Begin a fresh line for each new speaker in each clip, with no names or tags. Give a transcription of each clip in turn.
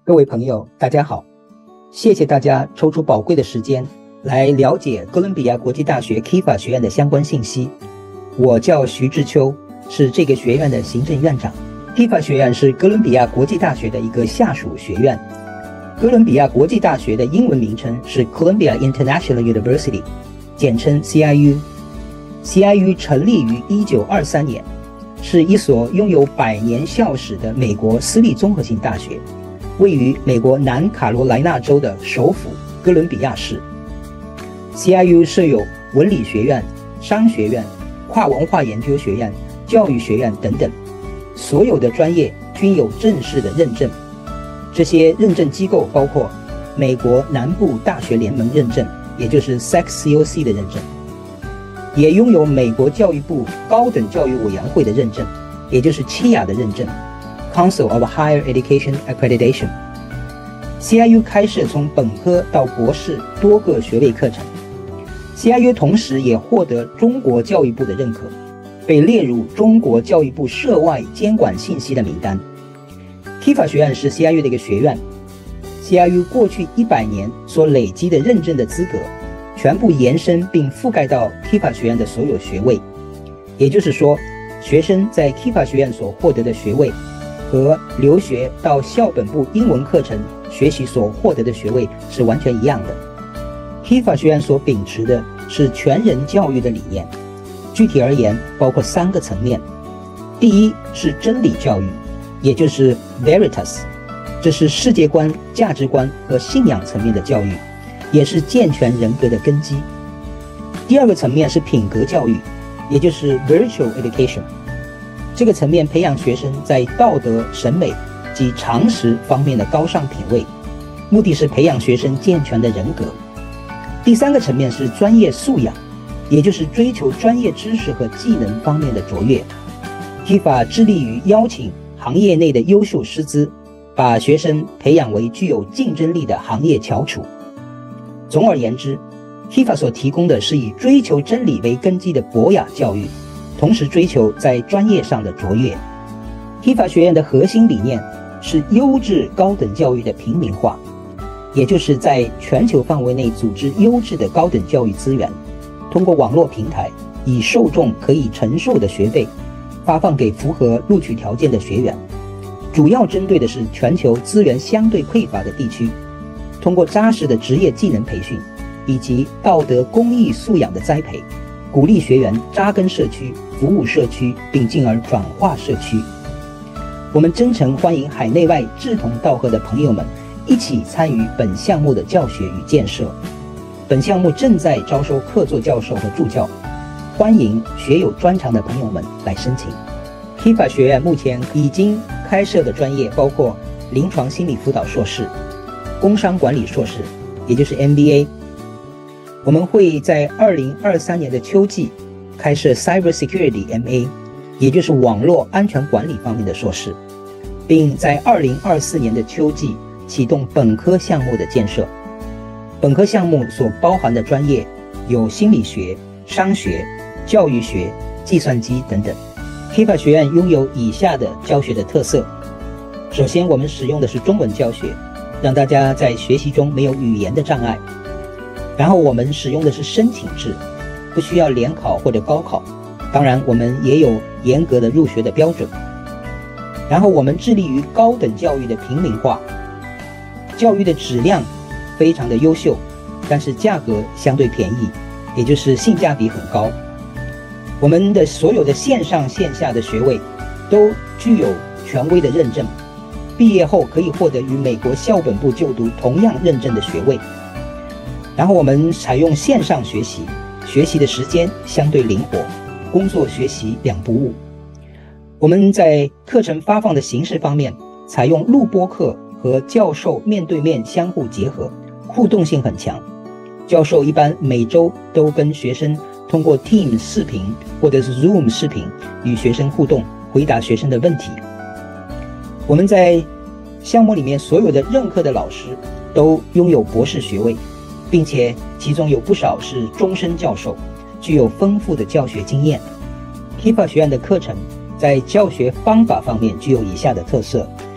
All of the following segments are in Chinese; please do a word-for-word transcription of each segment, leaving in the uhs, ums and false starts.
各位朋友，大家好，谢谢大家抽出宝贵的时间来了解哥伦比亚国际大学 K I F A 学院的相关信息。我叫徐志秋，是这个学院的行政院长。K I F A 学院是哥伦比亚国际大学的一个下属学院。哥伦比亚国际大学的英文名称是 Columbia International University， 简称 C I U。C I U 成立于一九二三年，是一所拥有百年校史的美国私立综合性大学，位于美国南卡罗来纳州的首府哥伦比亚市。C I U 设有文理学院、商学院、跨文化研究学院、教育学院等等，所有的专业均有正式的认证。这些认证机构包括美国南部大学联盟认证，也就是 S A C C O C 的认证，也拥有美国教育部高等教育委员会的认证，也就是 C H I A 的认证 Council of Higher Education Accreditation。C I U 开设从本科到博士多个学位课程。C I U 同时也获得中国教育部的认可，被列入中国教育部涉外监管信息的名单。K I F A 学院是 C I U 的一个学院。C I U 过去一百年所累积的认证的资格，全部延伸并覆盖到 K I F A 学院的所有学位。也就是说，学生在 K I F A 学院所获得的学位，和留学到校本部英文课程学习所获得的学位是完全一样的。K I F A 学院所秉持的是全人教育的理念，具体而言包括三个层面。第一是真理教育，也就是 Veritas， 这是世界观、价值观和信仰层面的教育，也是健全人格的根基。第二个层面是品格教育，也就是 Virtual Education， 这个层面培养学生在道德、审美及常识方面的高尚品味，目的是培养学生健全的人格。第三个层面是专业素养，也就是追求专业知识和技能方面的卓越。K I F A 致力于邀请行业内的优秀师资，把学生培养为具有竞争力的行业翘楚。总而言之， K I F A 所提供的是以追求真理为根基的博雅教育，同时追求在专业上的卓越。 K I F A 学院的核心理念是优质高等教育的平民化，也就是在全球范围内组织优质的高等教育资源，通过网络平台，以受众可以承受的学费发放给符合录取条件的学员，主要针对的是全球资源相对匮乏的地区，通过扎实的职业技能培训以及道德公益素养的栽培，鼓励学员扎根社区，服务社区，并进而转化社区。我们真诚欢迎海内外志同道合的朋友们一起参与本项目的教学与建设。本项目正在招收客座教授和助教，欢迎学有专长的朋友们来申请。 K I F A 学院目前已经开设的专业包括临床心理辅导硕士、工商管理硕士，也就是 M B A。 我们会在二零二三年的秋季开设 Cyber Security M A， 也就是网络安全管理方面的硕士，并在二零二四年的秋季启动本科项目的建设。本科项目所包含的专业有心理学、商学、教育学、计算机等等。 K I F A 学院拥有以下的教学的特色。首先，我们使用的是中文教学，让大家在学习中没有语言的障碍。然后我们使用的是申请制，不需要联考或者高考，当然我们也有严格的入学的标准。然后我们致力于高等教育的平民化，教育的质量非常的优秀，但是价格相对便宜，也就是性价比很高。我们的所有的线上线下的学位都具有权威的认证，毕业后可以获得与美国校本部就读同样认证的学位。然后我们采用线上学习，学习的时间相对灵活，工作学习两不误。我们在课程发放的形式方面，采用录播课和教授面对面相互结合，互动性很强。教授一般每周都跟学生通过 Teams 视频或者是 Zoom 视频与学生互动，回答学生的问题。我们在项目里面所有的任课的老师都拥有博士学位，并且其中有不少是终身教授，具有丰富的教学经验。 K I F A 学院的课程在教学方法方面具有以下的特色。我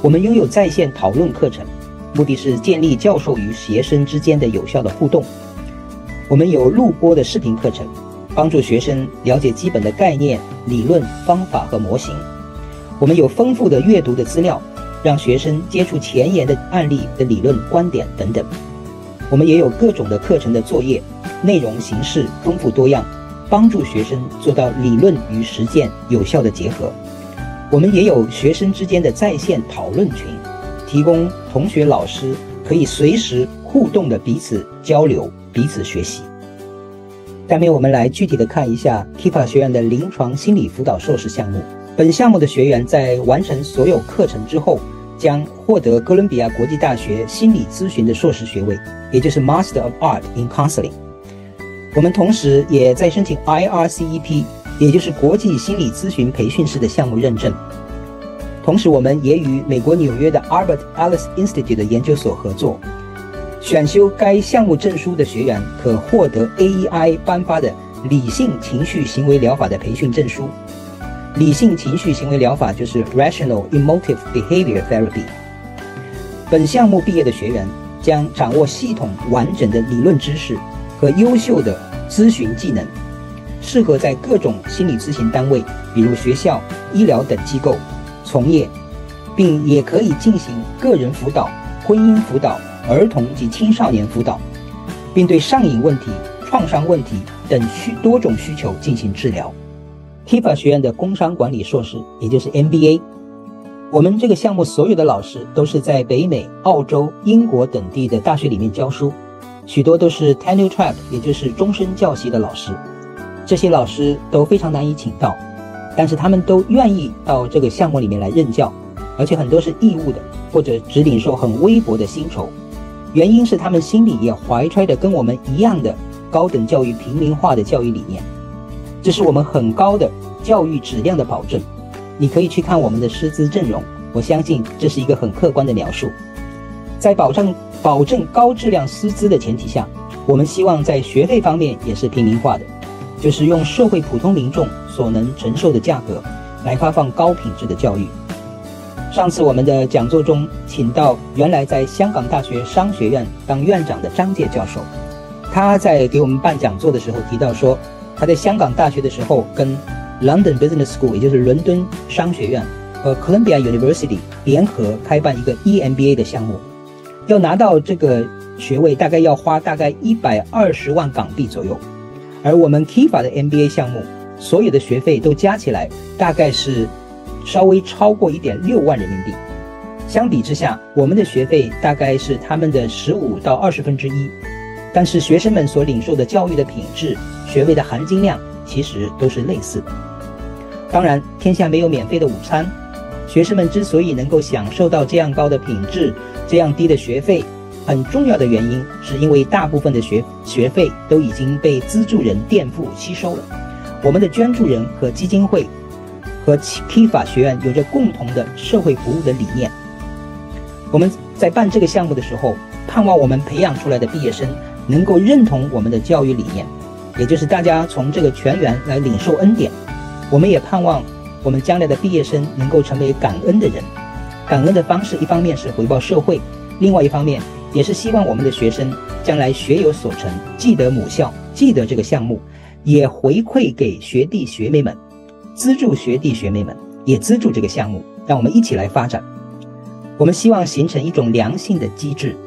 我们拥有在线讨论课程，目的是建立教授与学生之间的有效的互动。我们有录播的视频课程，帮助学生了解基本的概念、理论、方法和模型。我们有丰富的阅读的资料，让学生接触前沿的案例的理论观点等等。我们也有各种的课程的作业，内容形式丰富多样，帮助学生做到理论与实践有效的结合。我们也有学生之间的在线讨论群，提供同学老师可以随时互动的彼此交流、彼此学习。下面我们来具体的看一下 K I F A 学院的临床心理辅导硕士项目。本项目的学员在完成所有课程之后，将获得哥伦比亚国际大学心理咨询的硕士学位，也就是 Master of Art in Counseling。我们同时也在申请 I R C E P， 也就是国际心理咨询培训师的项目认证。同时，我们也与美国纽约的 Albert Ellis Institute 的研究所合作，选修该项目证书的学员可获得 A E I 颁发的理性情绪行为疗法的培训证书。理性情绪行为疗法就是 Rational Emotive Behavior Therapy。本项目毕业的学员将掌握系统完整的理论知识和优秀的咨询技能，适合在各种心理咨询单位，比如学校、医疗等机构从业，并也可以进行个人辅导、婚姻辅导、儿童及青少年辅导，并对上瘾问题、创伤问题等需多种需求进行治疗。K I F A 学院的工商管理硕士，也就是 M B A。 我们这个项目所有的老师都是在北美、澳洲、英国等地的大学里面教书，许多都是 tenure track， 也就是终身教习的老师。这些老师都非常难以请到，但是他们都愿意到这个项目里面来任教，而且很多是义务的，或者只领受很微薄的薪酬。原因是他们心里也怀揣着跟我们一样的高等教育平民化的教育理念，这是我们很高的教育质量的保证。你可以去看我们的师资阵容，我相信这是一个很客观的描述。在保证保证高质量师资的前提下，我们希望在学费方面也是平民化的，就是用社会普通民众所能承受的价格来发放高品质的教育。上次我们的讲座中请到原来在香港大学商学院当院长的张介教授，他在给我们办讲座的时候提到说，他在香港大学的时候跟 London Business School， 也就是伦敦商学院和 Columbia University 联合开办一个 E M B A 的项目，要拿到这个学位大概要花大概一百二十万港币左右，而我们 K I F A 的 M B A 项目所有的学费都加起来大概是稍微超过 一点六万人民币。相比之下，我们的学费大概是他们的十五到二十分之一，但是学生们所领受的教育的品质、学位的含金量其实都是类似的。当然，天下没有免费的午餐，学生们之所以能够享受到这样高的品质、这样低的学费，很重要的原因是因为大部分的学学费都已经被资助人垫付吸收了。我们的捐助人和基金会和 K I F A 学院有着共同的社会服务的理念。我们在办这个项目的时候，盼望我们培养出来的毕业生能够认同我们的教育理念，也就是大家从这个全员来领受恩典。我们也盼望我们将来的毕业生能够成为感恩的人。感恩的方式一方面是回报社会，另外一方面也是希望我们的学生将来学有所成，记得母校，记得这个项目，也回馈给学弟学妹们，资助学弟学妹们，也资助这个项目，让我们一起来发展。我们希望形成一种良性的机制。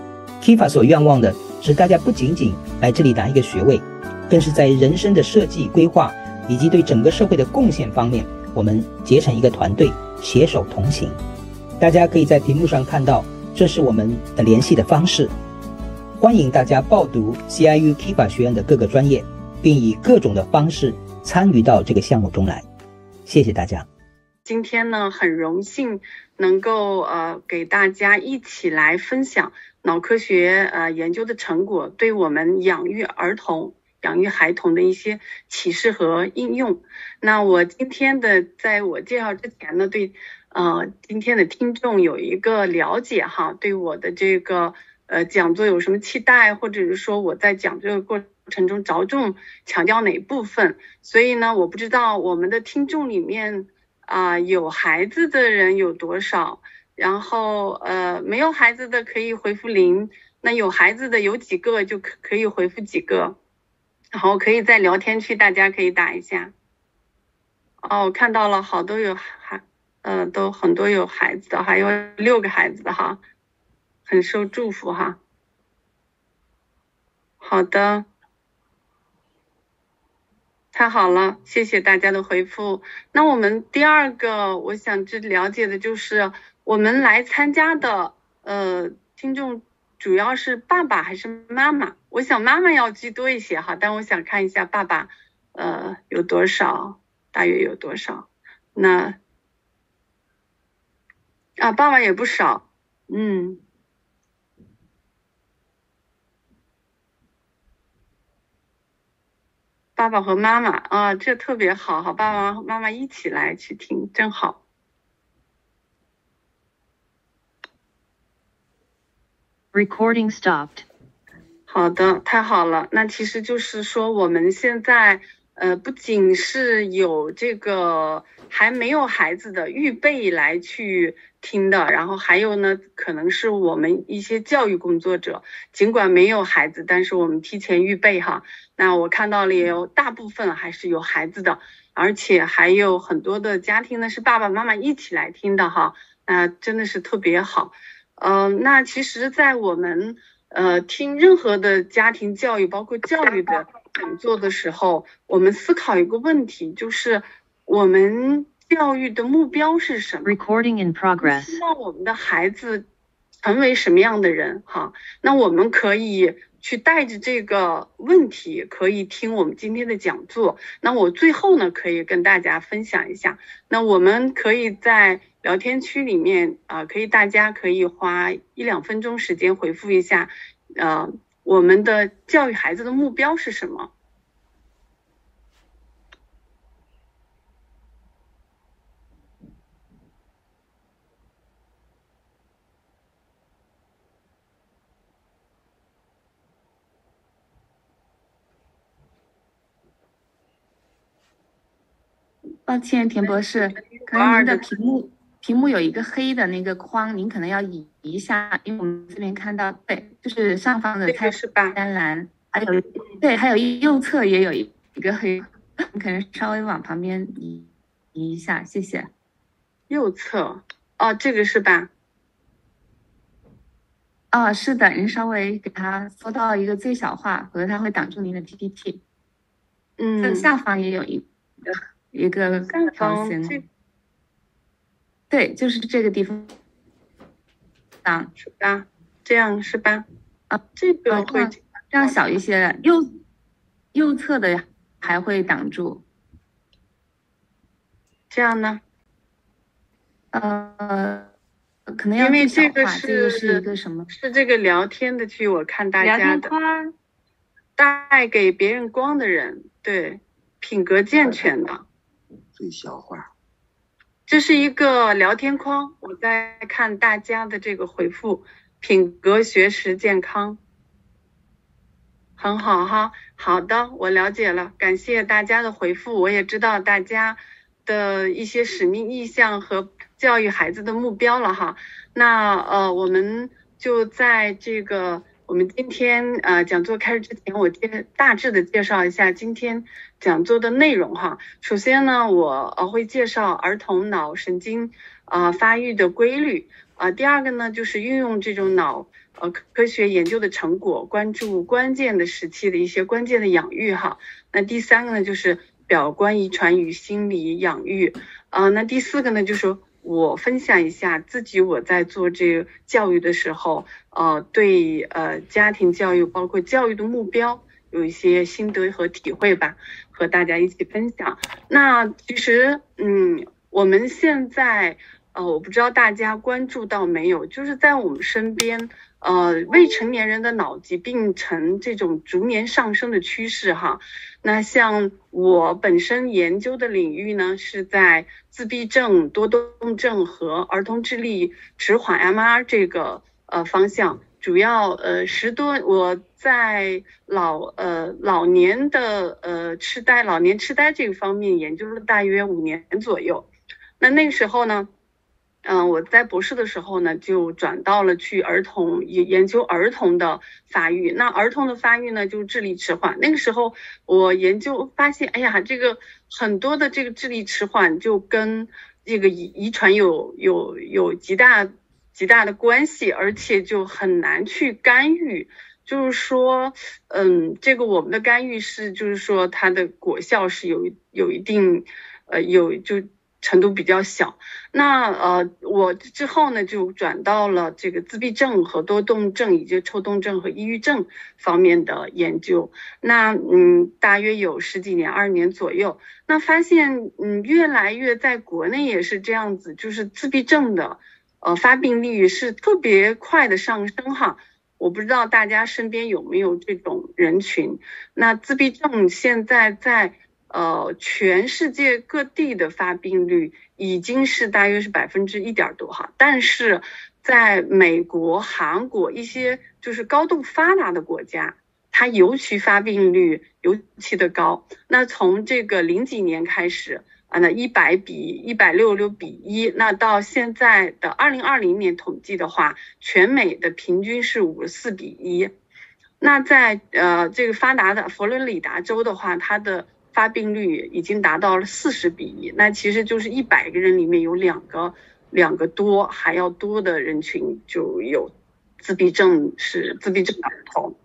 K I F A 所愿望的是大家不仅仅来这里拿一个学位，更是在人生的设计规划以及对整个社会的贡献方面，我们结成一个团队，携手同行。大家可以在屏幕上看到，这是我们的联系的方式。欢迎大家报读 C I U K I F A 学院的各个专业，并以各种的方式参与到这个项目中来。谢谢大家。
今天呢，很荣幸能够呃给大家一起来分享脑科学呃研究的成果对我们养育儿童、养育孩童的一些启示和应用。那我今天的在我介绍之前呢，对呃今天的听众有一个了解哈，对我的这个呃讲座有什么期待，或者是说我在讲这个过程中着重强调哪部分。所以呢，我不知道我们的听众里面啊、呃、有孩子的人有多少， 然后呃没有孩子的可以回复零，那有孩子的有几个就可可以回复几个，然后可以在聊天区大家可以打一下。哦，我看到了好多有孩，呃，都很多有孩子的，还有六个孩子的哈，很受祝福哈。好的，太好了，谢谢大家的回复。那我们第二个我想知了解的就是我们来参加的呃听众主要是爸爸还是妈妈？我想妈妈要居多一些哈，但我想看一下爸爸呃有多少，大约有多少。那啊爸爸也不少，嗯。爸爸和妈妈啊，这特别好，好，爸爸妈妈一起来去听，真好。
Recording stopped.
好的，太好了。那其实就是说，我们现在呃，不仅是有这个还没有孩子的预备来去听的，然后还有呢，可能是我们一些教育工作者，尽管没有孩子，但是我们提前预备哈。那我看到了也有大部分还是有孩子的，而且还有很多的家庭呢是爸爸妈妈一起来听的哈，那真的是特别好。嗯、呃，那其实，在我们呃听任何的家庭教育，包括教育的讲座的时候，我们思考一个问题，就是我们教育的目标是什么？
Recording in progress.
希望我们的孩子成为什么样的人？哈，那我们可以去带着这个问题，可以听我们今天的讲座。那我最后呢，可以跟大家分享一下。那我们可以在聊天区里面啊、呃，可以大家可以花一两分钟时间回复一下，呃，我们的教育孩子的目标是什么？
抱歉，田博士，可能您的屏幕屏幕有一个黑的那个框，您可能要移一下，因为我们这边看到，对，就是上方的菜单栏，还有对，还有右侧也有一个黑，你可能稍微往旁边移移一下，谢谢。
右侧，哦，这个是吧？
哦，是的，您稍微给它缩到一个最小化，否则它会挡住您的 P P T。
嗯，
这下方也有一个。一个条形，对，就是这个地方，啊，
是吧？这样是吧？啊，这个会
这样小一些，右右侧的还会挡住，
这样呢？
呃，可能要
因为
这
个
是这个是一个什么？
是这个聊天的区，我看大家的带给别人光的人，对，品格健全的。
最小化，
这是一个聊天框，我在看大家的这个回复，品格学识健康，很好哈。好的，我了解了，感谢大家的回复，我也知道大家的一些使命意向和教育孩子的目标了哈。那呃，我们就在这个。我们今天呃讲座开始之前，我介大致的介绍一下今天讲座的内容哈。首先呢，我呃会介绍儿童脑神经呃发育的规律，呃第二个呢就是运用这种脑呃科学研究的成果，关注关键的时期的一些关键的养育哈。那第三个呢就是表观遗传与心理养育，呃那第四个呢就是我分享一下自己我在做这个教育的时候，呃，对呃家庭教育包括教育的目标有一些心得和体会吧，和大家一起分享。那其实，嗯，我们现在，呃，我不知道大家关注到没有，就是在我们身边，呃，未成年人的脑疾病呈这种逐年上升的趋势哈。那像我本身研究的领域呢，是在自闭症、多动症和儿童智力迟缓 M R 这个呃方向，主要呃十多我在老呃老年的呃痴呆、老年痴呆这个方面研究了大约五年左右。那那个时候呢， 嗯、呃，我在博士的时候呢，就转到了去儿童研研究儿童的发育。那儿童的发育呢，就是智力迟缓。那个时候我研究发现，哎呀，这个很多的这个智力迟缓就跟这个遗遗传有有有极大极大的关系，而且就很难去干预。就是说，嗯，这个我们的干预是，就是说它的果效是有有一定，呃，有就程度比较小。那呃，我之后呢就转到了这个自闭症和多动症以及抽动症和抑郁症方面的研究。那嗯，大约有十几年、二十年左右。那发现嗯，越来越在国内也是这样子，就是自闭症的呃发病率是特别快的上升哈。我不知道大家身边有没有这种人群。那自闭症现在在呃全世界各地的发病率已经是大约是百分之一点多哈，但是在美国、韩国一些就是高度发达的国家，它尤其发病率尤其的高。那从这个零几年开始啊，那一百比一百六十六比一，那到现在的二零二零年统计的话，全美的平均是五十四比一。那在呃这个发达的佛罗里达州的话，它的发病率已经达到了四十比一，那其实就是一百个人里面有两个两个多还要多的人群就有自闭症，是自闭症儿童。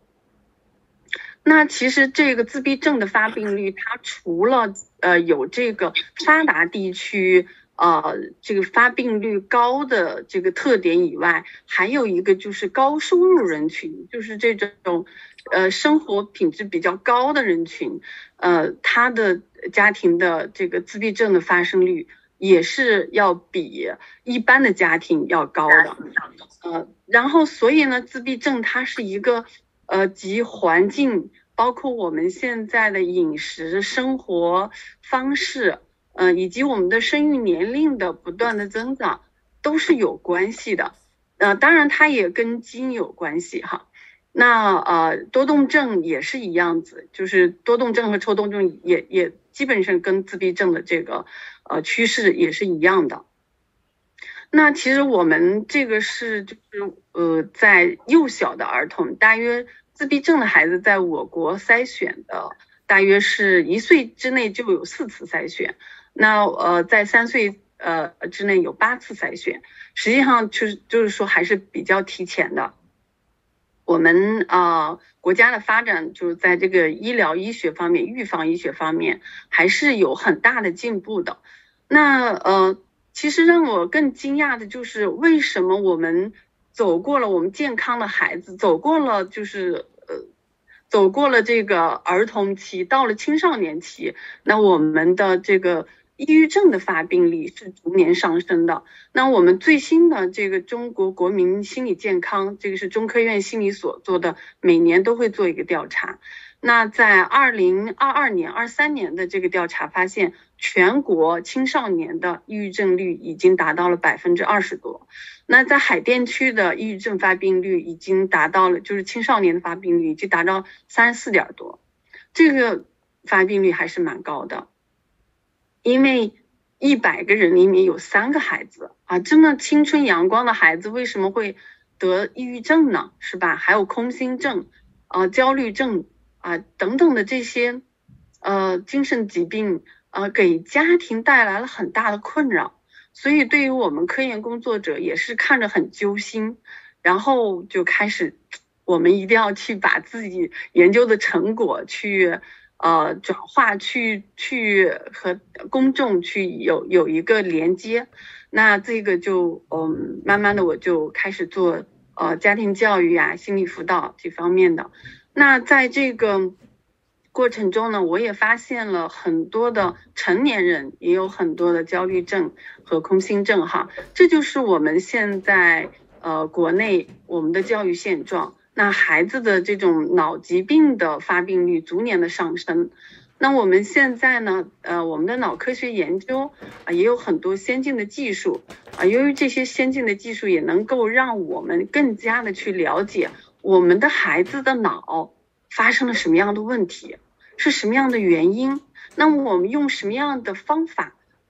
那其实这个自闭症的发病率，它除了呃有这个发达地区呃这个发病率高的这个特点以外，还有一个就是高收入人群，就是这种呃生活品质比较高的人群，呃他的家庭的这个自闭症的发生率也是要比一般的家庭要高的。呃然后所以呢，自闭症它是一个呃集环境包括我们现在的饮食生活方式呃以及我们的生育年龄的不断的增长都是有关系的。呃当然它也跟基因有关系哈。那呃多动症也是一样子，就是多动症和抽动症也也基本上跟自闭症的这个呃趋势也是一样的。那其实我们这个是就是呃在幼小的儿童，大约自闭症的孩子在我国筛选的大约是一岁之内就有四次筛选，那呃在三岁呃之内有八次筛选，实际上就是就是说还是比较提前的。我们呃国家的发展就是在这个医疗医学方面、预防医学方面还是有很大的进步的。那呃其实让我更惊讶的就是为什么我们走过了我们健康的孩子，走过了就是呃走过了这个儿童期，到了青少年期，那我们的这个抑郁症的发病率是逐年上升的。那我们最新的这个中国国民心理健康，这个是中科院心理所做的，每年都会做一个调查。那在二零二二年、二三年的这个调查发现，全国青少年的抑郁症率已经达到了百分之二十多。那在海淀区的抑郁症发病率已经达到了，就是青少年的发病率已经达到三十四点多，这个发病率还是蛮高的。因为一百个人里面有三个孩子啊，这么青春阳光的孩子为什么会得抑郁症呢？是吧？还有空心症、呃焦虑症啊、呃、等等的这些呃精神疾病，呃给家庭带来了很大的困扰。所以对于我们科研工作者也是看着很揪心，然后就开始我们一定要去把自己研究的成果去呃转化，去去和公众去有有一个连接。那这个就嗯慢慢的我就开始做呃家庭教育啊、心理辅导这方面的。那在这个过程中呢，我也发现了很多的成年人也有很多的焦虑症和空心症哈，这就是我们现在呃国内我们的教育现状。那孩子的这种脑疾病的发病率逐年的上升。那我们现在呢呃我们的脑科学研究啊、呃、也有很多先进的技术啊、呃，由于这些先进的技术也能够让我们更加的去了解我们的孩子的脑发生了什么样的问题，是什么样的原因，那么我们用什么样的方法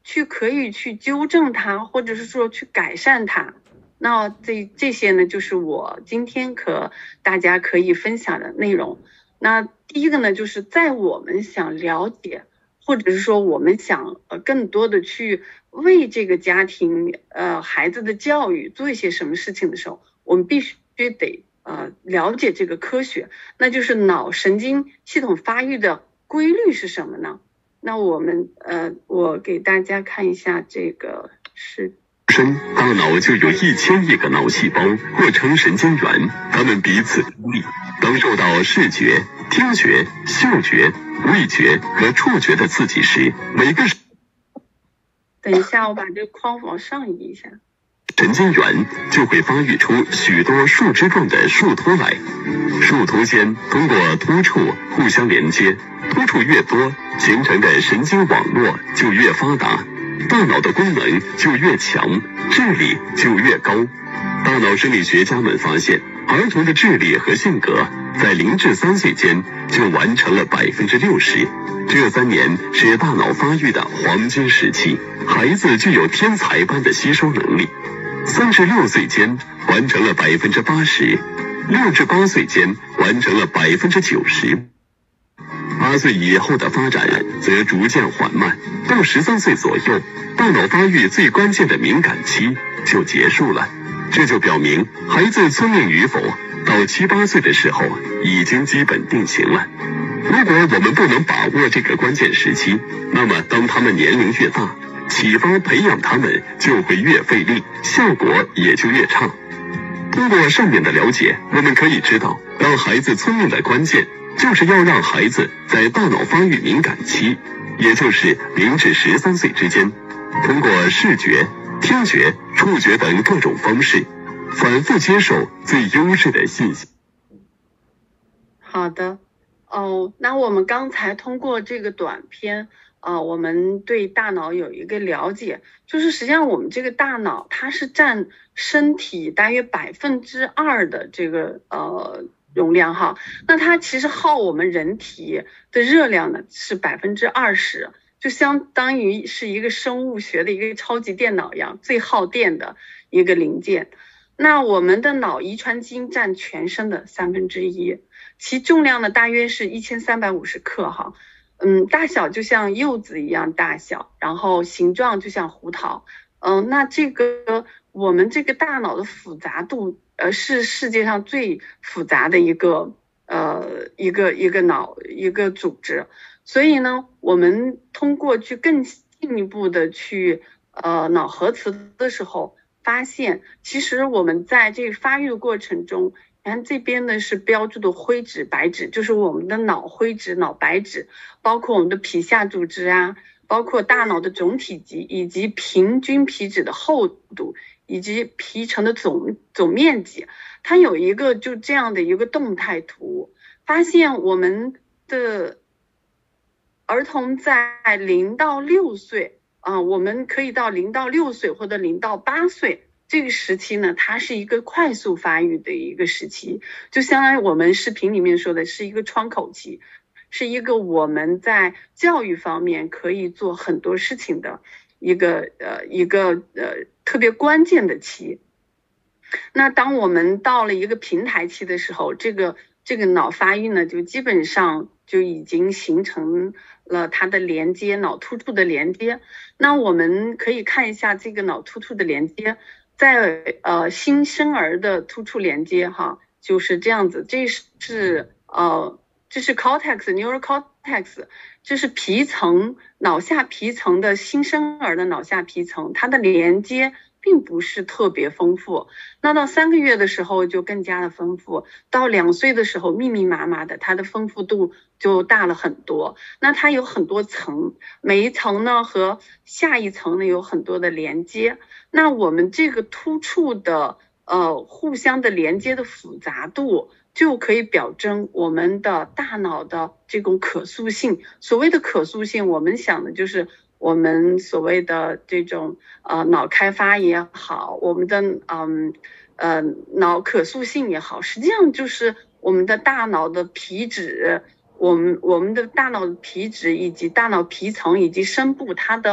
去可以去纠正它，或者是说去改善它。那这这些呢，就是我今天和大家可以分享的内容。那第一个呢，就是在我们想了解，或者是说我们想呃更多的去为这个家庭呃孩子的教育做一些什么事情的时候，我们必须得呃了解这个科学，那就是脑神经系统发育的规律是什么呢？那我们呃我给大家看一下这个是。
身大脑就有一千亿个脑细胞，或称神经元，它们彼此独立。当受到视觉、听觉、嗅觉、味觉和触觉的刺激时，每个
等一下，我把这个框往上移一下。
神经元就会发育出许多树枝状的树突来，树突间通过突触互相连接，突触越多，形成的神经网络就越发达。大脑的功能就越强，智力就越高。大脑生理学家们发现，儿童的智力和性格在零至三岁间就完成了百分之六十。这三年是大脑发育的黄金时期，孩子具有天才般的吸收能力。三至六岁间完成了百分之八十，六至八岁间完成了百分之九十。八岁以后的发展则逐渐缓慢，到十三岁左右，大脑发育最关键的敏感期就结束了。这就表明孩子聪明与否，到七八岁的时候已经基本定型了。如果我们不能把握这个关键时期，那么当他们年龄越大，启发培养他们就会越费力，效果也就越差。通过上面的了解，我们可以知道，让孩子聪明的关键就是要让孩子在大脑发育敏感期，也就是零至十三岁之间，通过视觉、听觉、触觉等各种方式，反复接受最优质的信息。
好的，哦，那我们刚才通过这个短片，呃，我们对大脑有一个了解，就是实际上我们这个大脑它是占身体大约百分之二的这个呃。容量哈，那它其实耗我们人体的热量呢是百分之二十，就相当于是一个生物学的一个超级电脑一样，最耗电的一个零件。那我们的脑遗传基因占全身的三分之一，其重量呢大约是一千三百五十克哈，嗯，大小就像柚子一样大小，然后形状就像胡桃，嗯，那这个我们这个大脑的复杂度。呃，是世界上最复杂的一个呃一个一个脑一个组织，所以呢，我们通过去更进一步的去呃脑核磁的时候，发现其实我们在这个发育的过程中，你看这边呢是标注的灰质、白质，就是我们的脑灰质、脑白质，包括我们的皮下组织啊，包括大脑的总体积以及平均皮质的厚度。以及皮层的总总面积，它有一个就这样的一个动态图，发现我们的儿童在零到六岁啊、呃，我们可以到零到六岁或者零到八岁这个时期呢，它是一个快速发育的一个时期，就相当于我们视频里面说的是一个窗口期，是一个我们在教育方面可以做很多事情的一个呃一个呃特别关键的期。那当我们到了一个平台期的时候，这个这个脑发育呢，就基本上就已经形成了它的连接，脑突触的连接。那我们可以看一下这个脑突触的连接，在呃新生儿的突触连接哈，就是这样子，这是呃这是 cortex neural cortex。这是皮层，脑下皮层的新生儿的脑下皮层，它的连接并不是特别丰富。那到三个月的时候就更加的丰富，到两岁的时候密密麻麻的，它的丰富度就大了很多。那它有很多层，每一层呢和下一层呢有很多的连接。那我们这个突触的呃互相的连接的复杂度，就可以表征我们的大脑的这种可塑性。所谓的可塑性，我们想的就是我们所谓的这种呃脑开发也好，我们的嗯呃脑可塑性也好，实际上就是我们的大脑的皮质，我们我们的大脑的皮质以及大脑皮层以及深部它的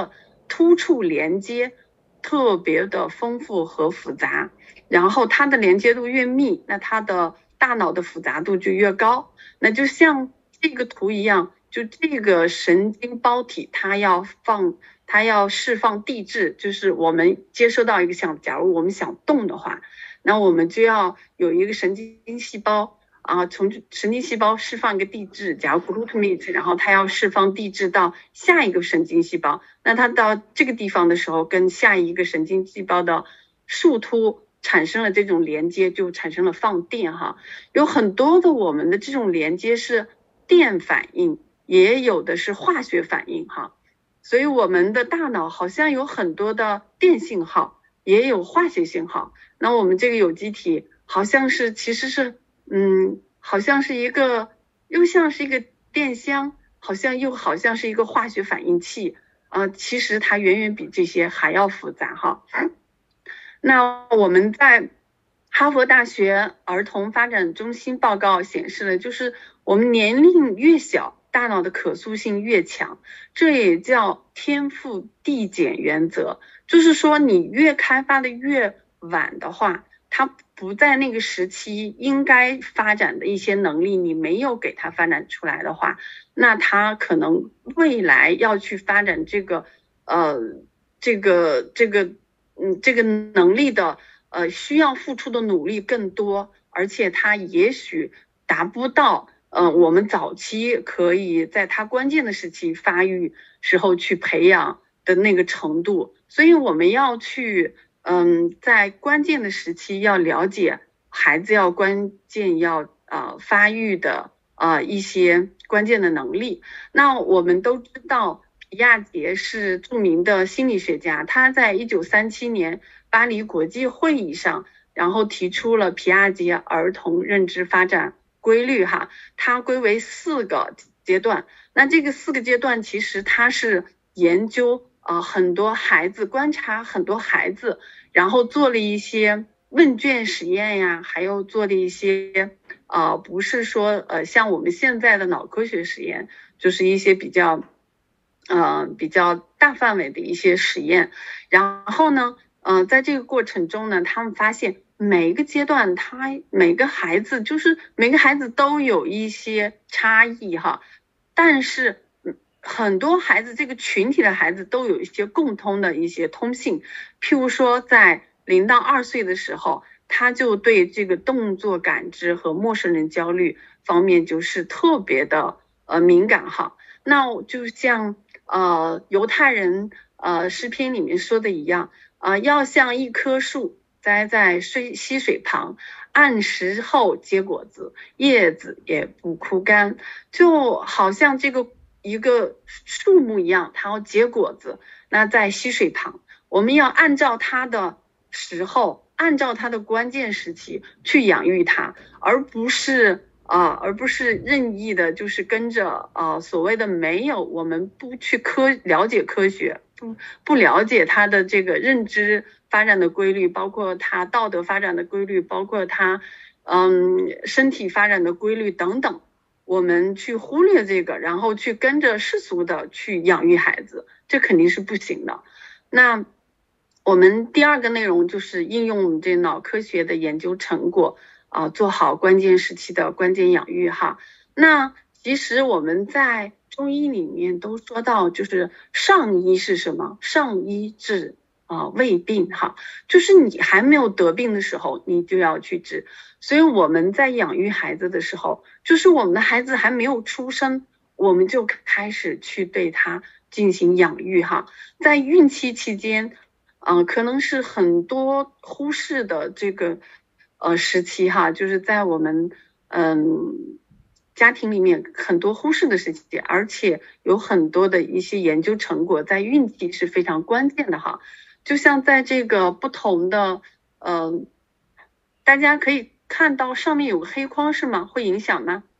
突触连接特别的丰富和复杂，然后它的连接度越密，那它的大脑的复杂度就越高。那就像这个图一样，就这个神经包体它要放它要释放地质，就是我们接收到一个想假如我们想动的话，那我们就要有一个神经细胞啊，从神经细胞释放一个地质，假如 glutamate， 然后它要释放地质到下一个神经细胞，那它到这个地方的时候，跟下一个神经细胞的树突产生了这种连接，就产生了放电哈。有很多的我们的这种连接是电反应，也有的是化学反应哈。所以我们的大脑好像有很多的电信号，也有化学信号。那我们这个有机体好像是其实是嗯，好像是一个又像是一个电箱，好像又好像是一个化学反应器啊、呃，其实它远远比这些还要复杂哈。那我们在哈佛大学儿童发展中心报告显示了，就是我们年龄越小，大脑的可塑性越强，这也叫天赋递减原则，就是说你越开发的越晚的话，它不在那个时期应该发展的一些能力，你没有给它发展出来的话，那它可能未来要去发展这个呃这个这个嗯这个能力的呃需要付出的努力更多，而且它也许达不到呃我们早期可以在它关键的时期发育时候去培养的那个程度，所以我们要去嗯，在关键的时期要了解孩子要关键要呃发育的呃一些关键的能力。那我们都知道皮亚杰是著名的心理学家，他在一九三七年巴黎国际会议上，然后提出了皮亚杰儿童认知发展规律哈，它归为四个阶段。那这个四个阶段其实它是研究呃，很多孩子观察很多孩子，然后做了一些问卷实验呀，还有做了一些呃，不是说呃像我们现在的脑科学实验，就是一些比较呃比较大范围的一些实验。然后呢，呃，在这个过程中呢，他们发现每一个阶段，他每个孩子就是每个孩子都有一些差异哈，但是很多孩子这个群体的孩子都有一些共通的一些通性，譬如说在零到二岁的时候，他就对这个动作感知和陌生人焦虑方面就是特别的呃敏感哈。那就像呃犹太人呃诗篇里面说的一样啊、呃，要像一棵树栽在水溪水旁，按时后结果子，叶子也不枯干，就好像这个一个树木一样，它要结果子，那在溪水旁，我们要按照它的时候，按照它的关键时期去养育它，而不是啊、呃，而不是任意的，就是跟着呃所谓的没有，我们不去科了解科学，不不了解它的这个认知发展的规律，包括它道德发展的规律，包括它嗯身体发展的规律等等。我们去忽略这个，然后去跟着世俗的去养育孩子，这肯定是不行的。那我们第二个内容就是应用我们这脑科学的研究成果啊、呃，做好关键时期的关键养育哈。那其实我们在中医里面都说到，就是上医是什么？上医治啊、呃、未病哈，就是你还没有得病的时候，你就要去治。所以我们在养育孩子的时候，就是我们的孩子还没有出生，我们就开始去对他进行养育哈。在孕期期间，呃，可能是很多忽视的这个呃时期哈，就是在我们嗯家庭里面很多忽视的时期，而且有很多的一些研究成果在孕期是非常关键的哈。就像在这个不同的呃，大家可以看到上面有个黑框是吗？会影响吗？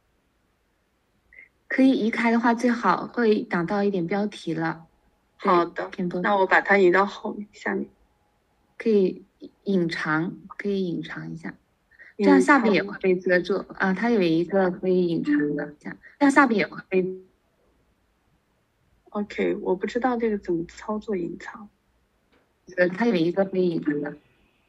可以移开的话最好，会挡到一点标题了。
好的，那我把它移到后面下面。
可以隐藏，可以隐藏一下，这样下边也会被遮住啊。它有一个可以隐藏的，这样，这样下边也会被。
OK， 我不知道这个怎么操作隐藏。
呃，它有一个可以隐藏的。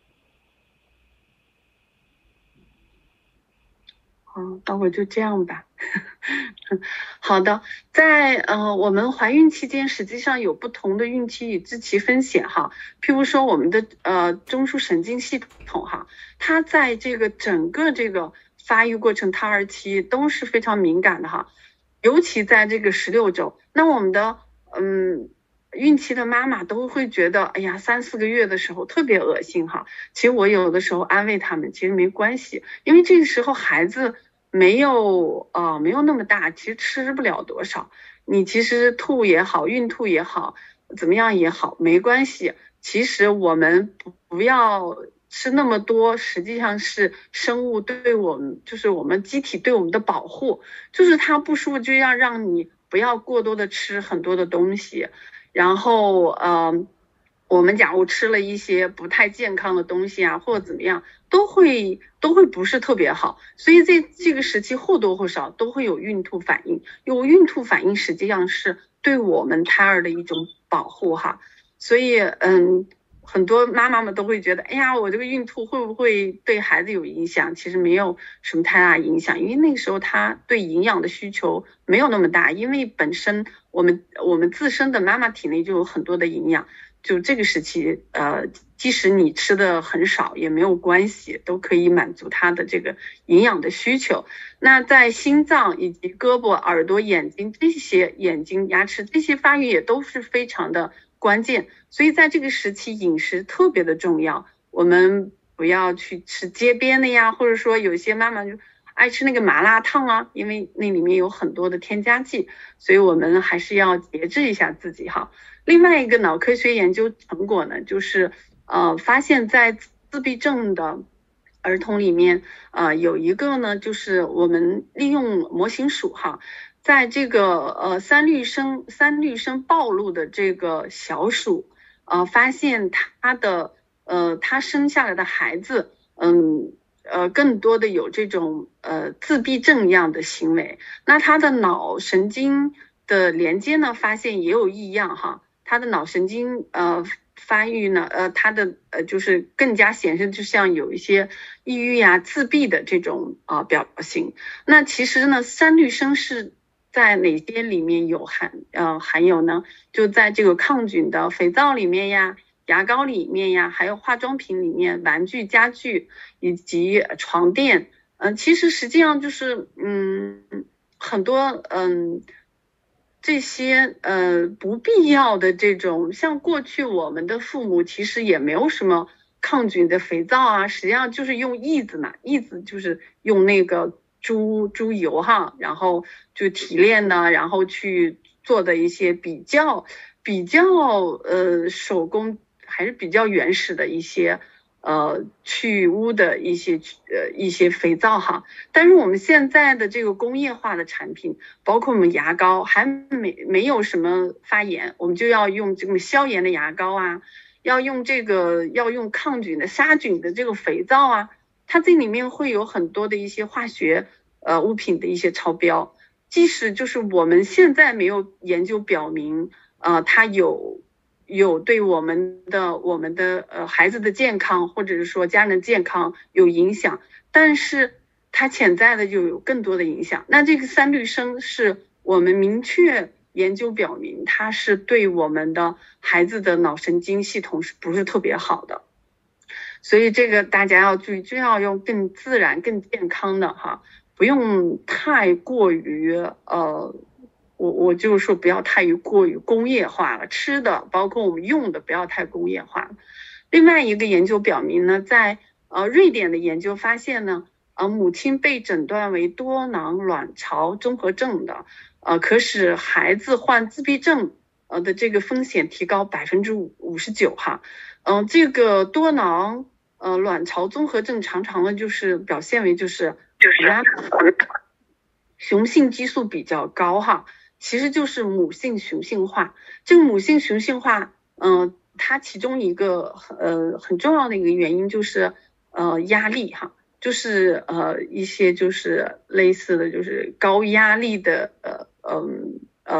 嗯，待会就这样吧。好的，在呃我们怀孕期间，实际上有不同的孕期与日期风险哈。譬如说我们的呃中枢神经系统哈，它在这个整个这个发育过程，胎儿期都是非常敏感的哈，尤其在这个十六周，那我们的嗯。孕期的妈妈都会觉得，哎呀，三四个月的时候特别恶心哈。其实我有的时候安慰他们，其实没关系，因为这个时候孩子没有呃没有那么大，其实吃不了多少。你其实吐也好，孕吐也好，怎么样也好，没关系。其实我们不要吃那么多，实际上是生物对我们，就是我们机体对我们的保护，就是它不舒服就要让你不要过多的吃很多的东西。然后呃，我们假如吃了一些不太健康的东西啊，或者怎么样，都会都会不是特别好。所以在这个时期或多或少都会有孕吐反应，有孕吐反应实际上是对我们胎儿的一种保护哈。所以嗯，很多妈妈们都会觉得，哎呀，我这个孕吐会不会对孩子有影响？其实没有什么太大影响，因为那个时候他对营养的需求没有那么大，因为本身我们我们自身的妈妈体内就有很多的营养，就这个时期，呃，即使你吃的很少也没有关系，都可以满足他的这个营养的需求。那在心脏以及胳膊、耳朵、眼睛这些眼睛、牙齿这些发育也都是非常的关键，所以在这个时期饮食特别的重要。我们不要去吃街边的呀，或者说有些妈妈就爱吃那个麻辣烫啊，因为那里面有很多的添加剂，所以我们还是要节制一下自己哈。另外一个脑科学研究成果呢，就是呃发现在自闭症的儿童里面，呃有一个呢，就是我们利用模型鼠哈，在这个呃三氯生三氯生暴露的这个小鼠，呃发现它的呃它生下来的孩子，嗯呃更多的有这种呃自闭症一样的行为，那它的脑神经的连接呢，发现也有异样哈，它的脑神经呃发育呢，呃它的呃就是更加显示就像有一些抑郁呀、自闭的这种啊、呃、表情。那其实呢，三氯生是在哪些里面有含呃含有呢？就在这个抗菌的肥皂里面呀、牙膏里面呀，还有化妆品里面、玩具、家具以及床垫。嗯、呃，其实实际上就是嗯很多嗯。这些呃不必要的这种，像过去我们的父母其实也没有什么抗菌的肥皂啊，实际上就是用羿子嘛，羿子就是用那个猪猪油哈，然后就提炼的，然后去做的一些比较比较呃手工还是比较原始的一些呃去污的一些呃一些肥皂哈。但是我们现在的这个工业化的产品，包括我们牙膏还没没有什么发炎，我们就要用这种消炎的牙膏啊，要用这个要用抗菌的杀菌的这个肥皂啊，它这里面会有很多的一些化学呃物品的一些超标，即使就是我们现在没有研究表明呃它有有对我们的我们的呃孩子的健康或者是说家人的健康有影响，但是它潜在的就有更多的影响。那这个三氯生是我们明确研究表明它是对我们的孩子的脑神经系统是不是特别好的，所以这个大家要注意，就要用更自然更健康的哈，不用太过于呃我我就是说不要太过于工业化了，吃的包括我们用的不要太工业化了。另外一个研究表明呢，在呃瑞典的研究发现呢，呃母亲被诊断为多囊卵巢综合症的，呃可使孩子患自闭症呃的这个风险提高百分之五十九哈。嗯、呃，这个多囊呃卵巢综合症常常的就是表现为就是就是雄性激素比较高哈。其实就是母性雄性化，这个母性雄性化，嗯、呃，它其中一个呃很重要的一个原因就是呃压力哈，就是呃一些就是类似的就是高压力的呃嗯呃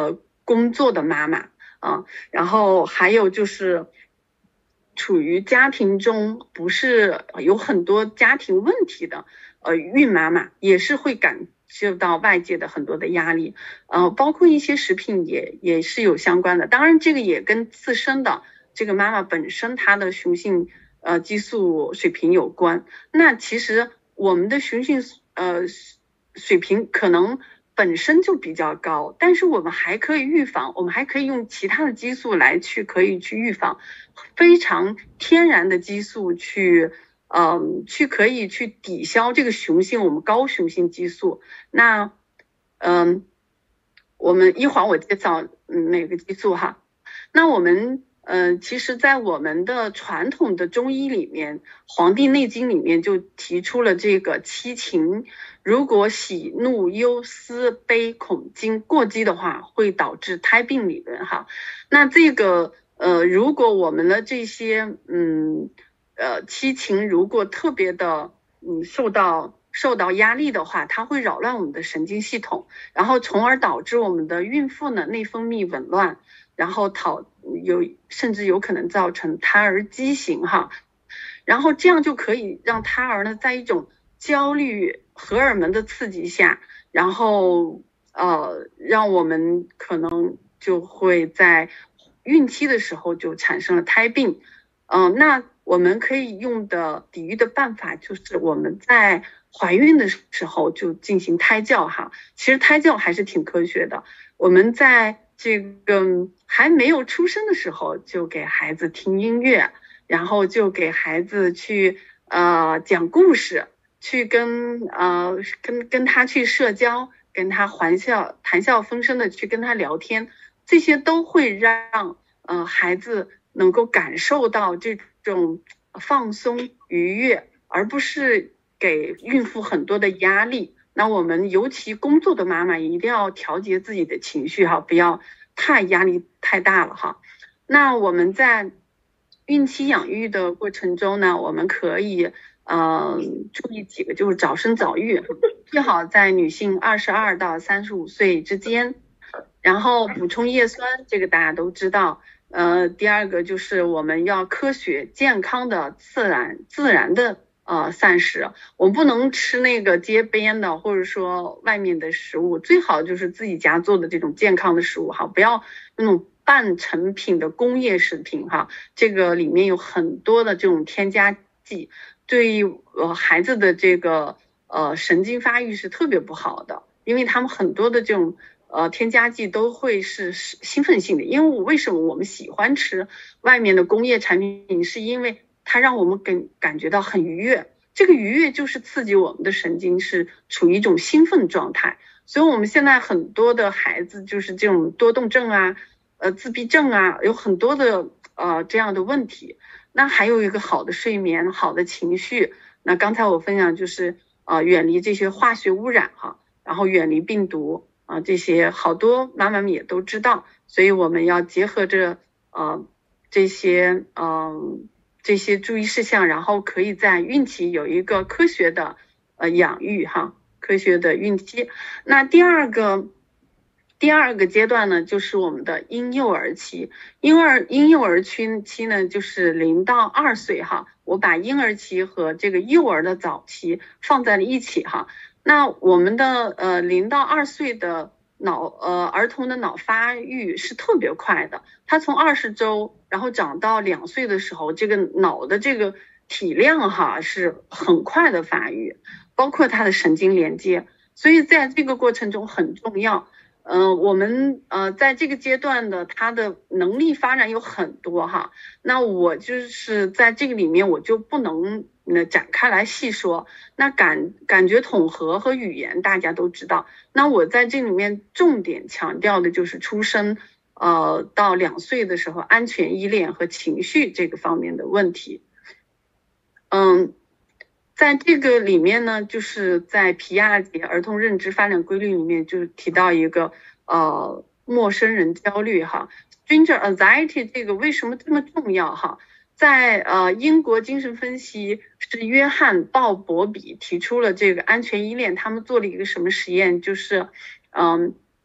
工作的妈妈啊，然后还有就是处于家庭中不是有很多家庭问题的呃孕妈妈也是会感受到外界的很多的压力，呃，包括一些食品也也是有相关的。当然，这个也跟自身的这个妈妈本身她的雄性呃激素水平有关。那其实我们的雄性呃水平可能本身就比较高，但是我们还可以预防，我们还可以用其他的激素来去可以去预防，非常天然的激素去嗯，去可以去抵消这个雄性我们高雄性激素。那嗯，我们一会儿我介绍嗯那个激素哈。那我们呃，其实在我们的传统的中医里面，《黄帝内经》里面就提出了这个七情，如果喜怒忧思悲恐惊过激的话，会导致胎病理论哈。那这个呃，如果我们的这些嗯呃七情如果特别的嗯受到受到压力的话，它会扰乱我们的神经系统，然后从而导致我们的孕妇呢内分泌紊乱，然后导有甚至有可能造成胎儿畸形哈。然后这样就可以让胎儿呢在一种焦虑荷尔蒙的刺激下，然后呃让我们可能就会在孕期的时候就产生了胎病。嗯、呃，那我们可以用的抵御的办法就是我们在怀孕的时候就进行胎教哈。其实胎教还是挺科学的，我们在这个还没有出生的时候就给孩子听音乐，然后就给孩子去呃讲故事，去跟呃跟跟他去社交，跟他玩笑谈笑风生的去跟他聊天，这些都会让呃孩子能够感受到这种放松愉悦，而不是给孕妇很多的压力。那我们尤其工作的妈妈一定要调节自己的情绪哈，不要太压力太大了哈。那我们在孕期养育的过程中呢，我们可以呃注意几个，就是早生早育，最好在女性二十二到三十五岁之间，然后补充叶酸，这个大家都知道。呃，第二个就是我们要科学健康的自然自然的呃膳食，我们不能吃那个街边的或者说外面的食物，最好就是自己家做的这种健康的食物哈，不要那种半成品的工业食品哈，这个里面有很多的这种添加剂，对于呃孩子的这个呃神经发育是特别不好的，因为他们很多的这种呃，添加剂都会是兴奋性的。因为为什么我们喜欢吃外面的工业产品，是因为它让我们感感觉到很愉悦，这个愉悦就是刺激我们的神经是处于一种兴奋状态。所以我们现在很多的孩子就是这种多动症啊，呃，自闭症啊，有很多的呃这样的问题。那还有一个好的睡眠，好的情绪。那刚才我分享就是呃远离这些化学污染哈，然后远离病毒。啊，这些好多妈妈们也都知道，所以我们要结合着呃这些嗯、呃、这些注意事项，然后可以在孕期有一个科学的呃养育哈，科学的孕期。那第二个第二个阶段呢，就是我们的婴幼儿期。婴儿婴幼儿期期呢，就是零到二岁哈，我把婴儿期和这个幼儿的早期放在了一起哈。那我们的呃零到二岁的脑呃儿童的脑发育是特别快的，他从二十周然后长到两岁的时候，这个脑的这个体量哈是很快的发育，包括他的神经连接，所以在这个过程中很重要。呃，我们呃在这个阶段的他的能力发展有很多哈，那我就是在这个里面我就不能呃展开来细说。那感感觉统合和语言大家都知道，那我在这里面重点强调的就是出生呃到两岁的时候安全依恋和情绪这个方面的问题。嗯。在这个里面呢，就是在皮亚杰儿童认知发展规律里面就提到一个呃陌生人焦虑哈 stranger anxiety， 这个为什么这么重要哈？在呃英国精神分析是约翰鲍伯比提出了这个安全依恋，他们做了一个什么实验，就是嗯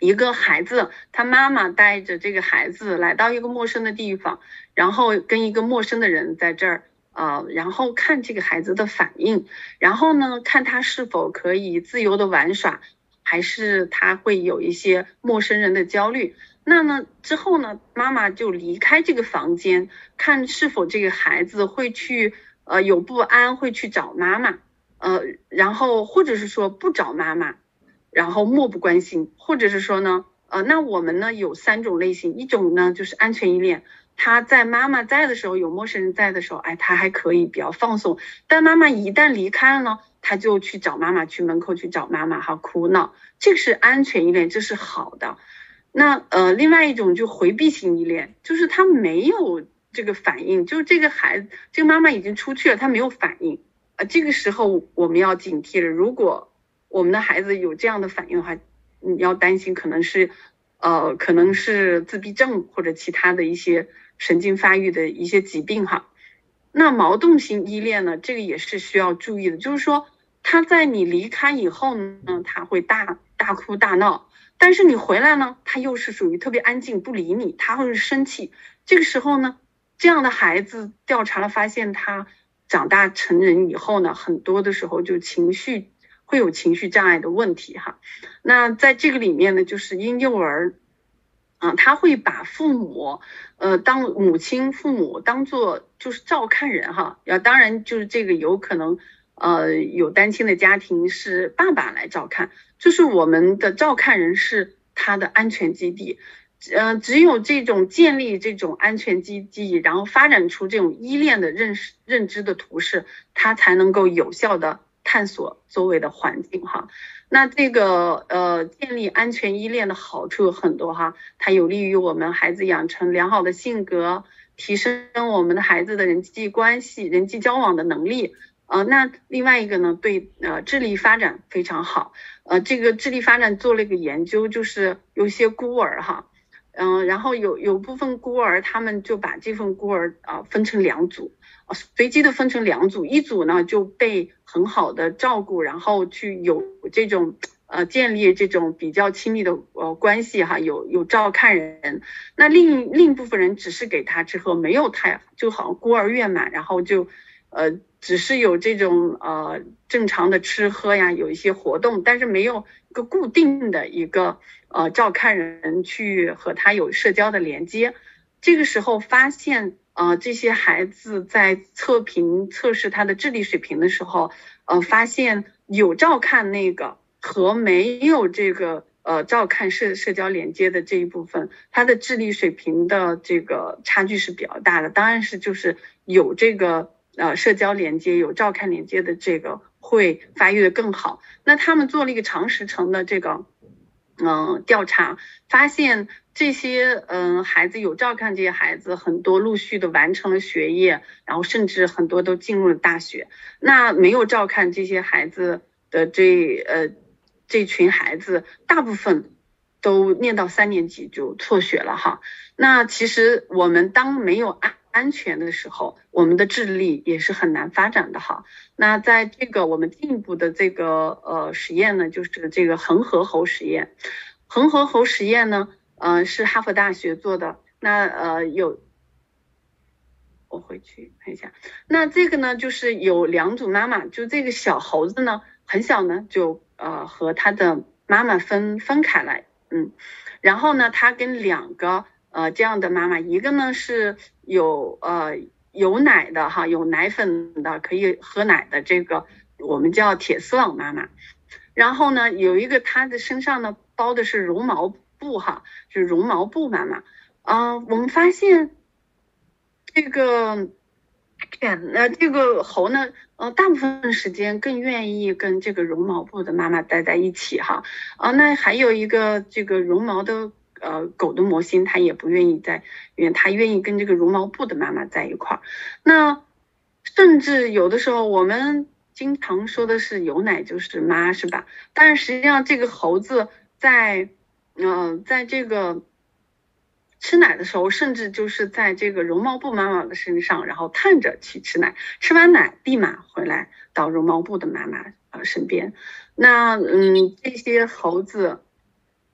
一个孩子，他妈妈带着这个孩子来到一个陌生的地方，然后跟一个陌生的人在这儿，呃，然后看这个孩子的反应，然后呢，看他是否可以自由的玩耍，还是他会有一些陌生人的焦虑。那呢之后呢，妈妈就离开这个房间，看是否这个孩子会去呃有不安，会去找妈妈，呃，然后或者是说不找妈妈。然后漠不关心，或者是说呢，呃，那我们呢有三种类型，一种呢就是安全依恋，他在妈妈在的时候，有陌生人在的时候，哎，他还可以比较放松，但妈妈一旦离开了呢，他就去找妈妈，去门口去找妈妈，哈，哭闹，这个是安全依恋，这是好的。那呃，另外一种就回避型依恋，就是他没有这个反应，就是这个孩子，这个妈妈已经出去了，他没有反应，呃，这个时候我们要警惕了，如果我们的孩子有这样的反应的话，你要担心可能是，呃，可能是自闭症或者其他的一些神经发育的一些疾病哈。那矛盾型依恋呢，这个也是需要注意的，就是说他在你离开以后呢，他会大大哭大闹，但是你回来呢，他又是属于特别安静不理你，他会生气。这个时候呢，这样的孩子调查了发现，他长大成人以后呢，很多的时候就情绪。会有情绪障碍的问题哈，那在这个里面呢，就是婴幼儿，啊、呃，他会把父母，呃，当母亲、父母当做就是照看人哈，要当然就是这个有可能，呃，有单亲的家庭是爸爸来照看，就是我们的照看人是他的安全基地，呃，只有这种建立这种安全基地，然后发展出这种依恋的认识认知的图示，它才能够有效的探索周围的环境哈。那这个呃建立安全依恋的好处有很多哈，它有利于我们孩子养成良好的性格，提升我们的孩子的人际关系、人际交往的能力。呃，那另外一个呢，对呃智力发展非常好。呃，这个智力发展做了一个研究，就是有些孤儿哈，嗯、呃，然后有有部分孤儿，他们就把这份孤儿啊、呃、分成两组。随机的分成两组，一组呢就被很好的照顾，然后去有这种呃建立这种比较亲密的呃关系哈，有有照看人。那另另一部分人只是给他之后没有太就好像孤儿院嘛，然后就呃只是有这种呃正常的吃喝呀，有一些活动，但是没有一个固定的一个呃照看人去和他有社交的连接。这个时候发现。呃，这些孩子在测评测试他的智力水平的时候，呃，发现有照看那个和没有这个呃照看社社交连接的这一部分，他的智力水平的这个差距是比较大的。当然是就是有这个呃社交连接、有照看连接的这个会发育的更好。那他们做了一个长时程的这个嗯、呃、调查，发现。这些嗯、呃、孩子有照看，这些孩子很多陆续的完成了学业，然后甚至很多都进入了大学。那没有照看这些孩子的这呃这群孩子，大部分都念到三年级就辍学了哈。那其实我们当没有安安全的时候，我们的智力也是很难发展的哈。那在这个我们进一步的这个呃实验呢，就是这个恒河猴实验。恒河猴实验呢。呃，是哈佛大学做的。那呃有，我回去看一下。那这个呢，就是有两组妈妈，就这个小猴子呢，很小呢，就呃和他的妈妈分分开来，嗯，然后呢，他跟两个呃这样的妈妈，一个呢是有呃有奶的哈，有奶粉的，可以喝奶的这个，我们叫铁丝网妈妈。然后呢，有一个她的身上呢包的是绒毛。布哈，就是绒毛布妈妈，啊、呃，我们发现这个犬呃这个猴呢，呃，大部分时间更愿意跟这个绒毛布的妈妈待在一起哈，啊、呃，那还有一个这个绒毛的呃狗的模型，它也不愿意在，因为它愿意跟这个绒毛布的妈妈在一块儿。那甚至有的时候我们经常说的是有奶就是妈，是吧？但是实际上这个猴子在嗯、呃，在这个吃奶的时候，甚至就是在这个绒毛布妈妈的身上，然后探着去吃奶，吃完奶立马回来到绒毛布的妈妈呃身边。那嗯，这些猴子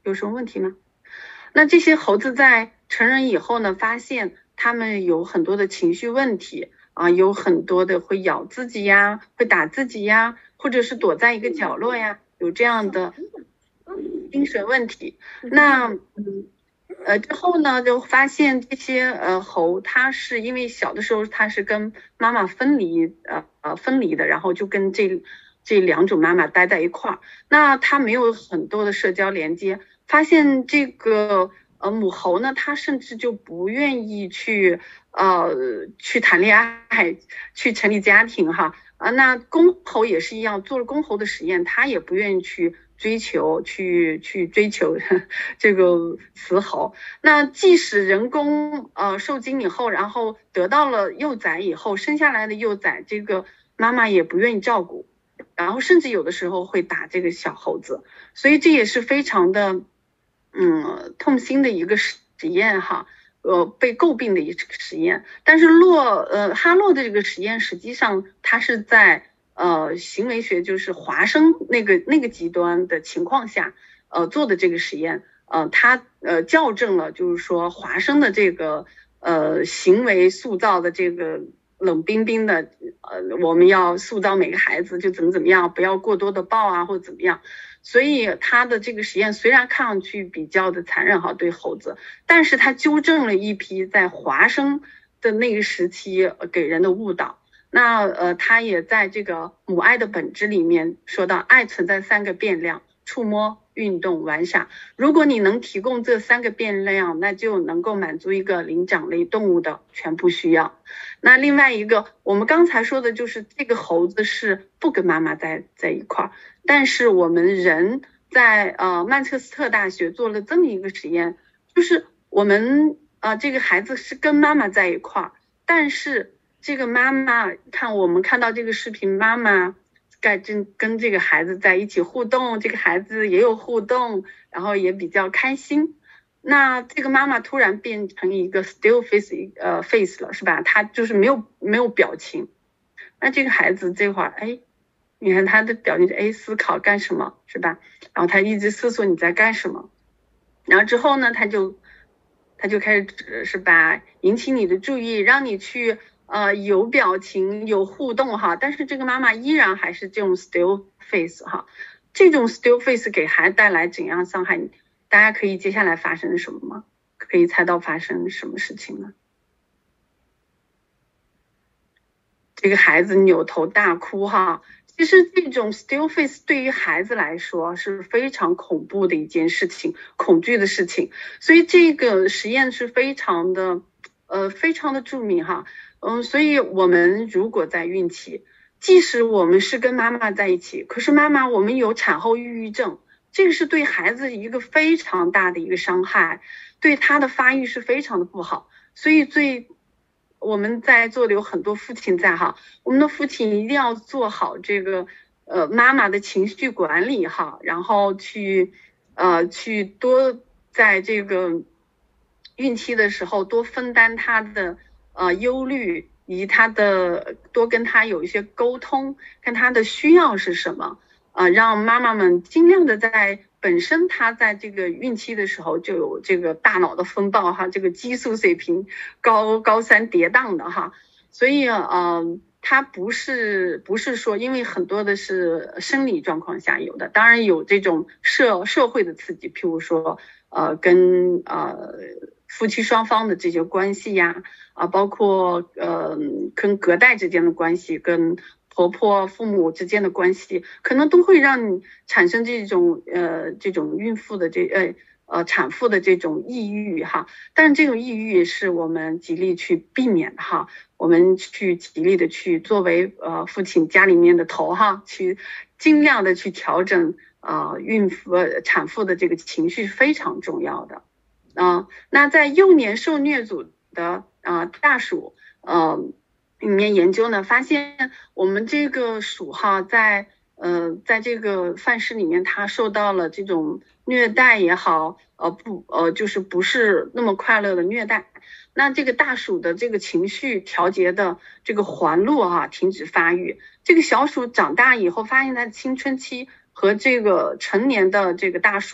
有什么问题吗？那这些猴子在成人以后呢，发现他们有很多的情绪问题啊，有很多的会咬自己呀，会打自己呀，或者是躲在一个角落呀，有这样的精神问题。那呃之后呢，就发现这些呃猴，它是因为小的时候它是跟妈妈分离呃呃分离的，然后就跟这这两种妈妈待在一块儿，那它没有很多的社交连接。发现这个呃母猴呢，它甚至就不愿意去呃去谈恋爱，去成立家庭哈啊。那公猴也是一样，做了公猴的实验，它也不愿意去追求去去追求这个雌猴。那即使人工呃受精以后，然后得到了幼崽以后，生下来的幼崽，这个妈妈也不愿意照顾，然后甚至有的时候会打这个小猴子，所以这也是非常的。嗯，痛心的一个实验哈，呃，被诟病的一个实验。但是洛呃哈洛的这个实验，实际上它是在呃行为学就是华生那个那个极端的情况下呃做的这个实验，呃，他呃校正了就是说华生的这个呃行为塑造的这个冷冰冰的呃我们要塑造每个孩子就怎么怎么样，不要过多的抱啊或者怎么样。所以他的这个实验虽然看上去比较的残忍哈，对猴子，但是他纠正了一批在华生的那个时期给人的误导。那呃，他也在这个母爱的本质里面说到，爱存在三个变量：触摸、运动、玩耍。如果你能提供这三个变量，那就能够满足一个灵长类动物的全部需要。那另外一个，我们刚才说的就是这个猴子是不跟妈妈在在一块儿。但是我们人在呃曼彻斯特大学做了这么一个实验，就是我们呃这个孩子是跟妈妈在一块儿，但是这个妈妈看我们看到这个视频，妈妈跟跟这个孩子在一起互动，这个孩子也有互动，然后也比较开心。那这个妈妈突然变成一个 still face 呃 face 了，是吧？她就是没有没有表情。那这个孩子这会儿哎。你看他的表情是哎思考干什么是吧？然后他一直思索你在干什么，然后之后呢他就他就开始是吧引起你的注意，让你去呃有表情有互动哈，但是这个妈妈依然还是这种 still face 哈，这种 still face 给孩子带来怎样伤害？大家可以接下来发生什么吗？可以猜到发生什么事情呢？这个孩子扭头大哭哈。其实这种 still face 对于孩子来说是非常恐怖的一件事情，恐惧的事情，所以这个实验是非常的呃非常的著名哈。嗯，所以我们如果在孕期，即使我们是跟妈妈在一起，可是妈妈我们有产后抑郁症，这个是对孩子一个非常大的一个伤害，对他的发育是非常的不好。所以最我们在座的有很多父亲在哈，我们的父亲一定要做好这个呃妈妈的情绪管理哈，然后去呃去多在这个孕期的时候多分担他的呃忧虑，以及他的多跟他有一些沟通，看他的需要是什么啊、呃，让妈妈们尽量的在本身他在这个孕期的时候就有这个大脑的风暴哈，这个激素水平高高三跌宕的哈，所以呃它不是不是说因为很多的是生理状况下有的，当然有这种社社会的刺激，譬如说呃跟呃夫妻双方的这些关系呀啊、呃，包括呃跟隔代之间的关系，跟婆婆父母之间的关系，可能都会让你产生这种呃这种孕妇的这呃呃产妇的这种抑郁哈，但是这种抑郁是我们极力去避免的哈，我们去极力的去作为呃父亲家里面的头哈，去尽量的去调整呃孕妇产妇的这个情绪是非常重要的啊、呃。那在幼年受虐组的呃大鼠呃。里面研究呢，发现我们这个鼠哈，在呃，在这个范式里面，它受到了这种虐待也好，呃不呃就是不是那么快乐的虐待。那这个大鼠的这个情绪调节的这个环路哈、啊、停止发育，这个小鼠长大以后，发现它的青春期和这个成年的这个大鼠，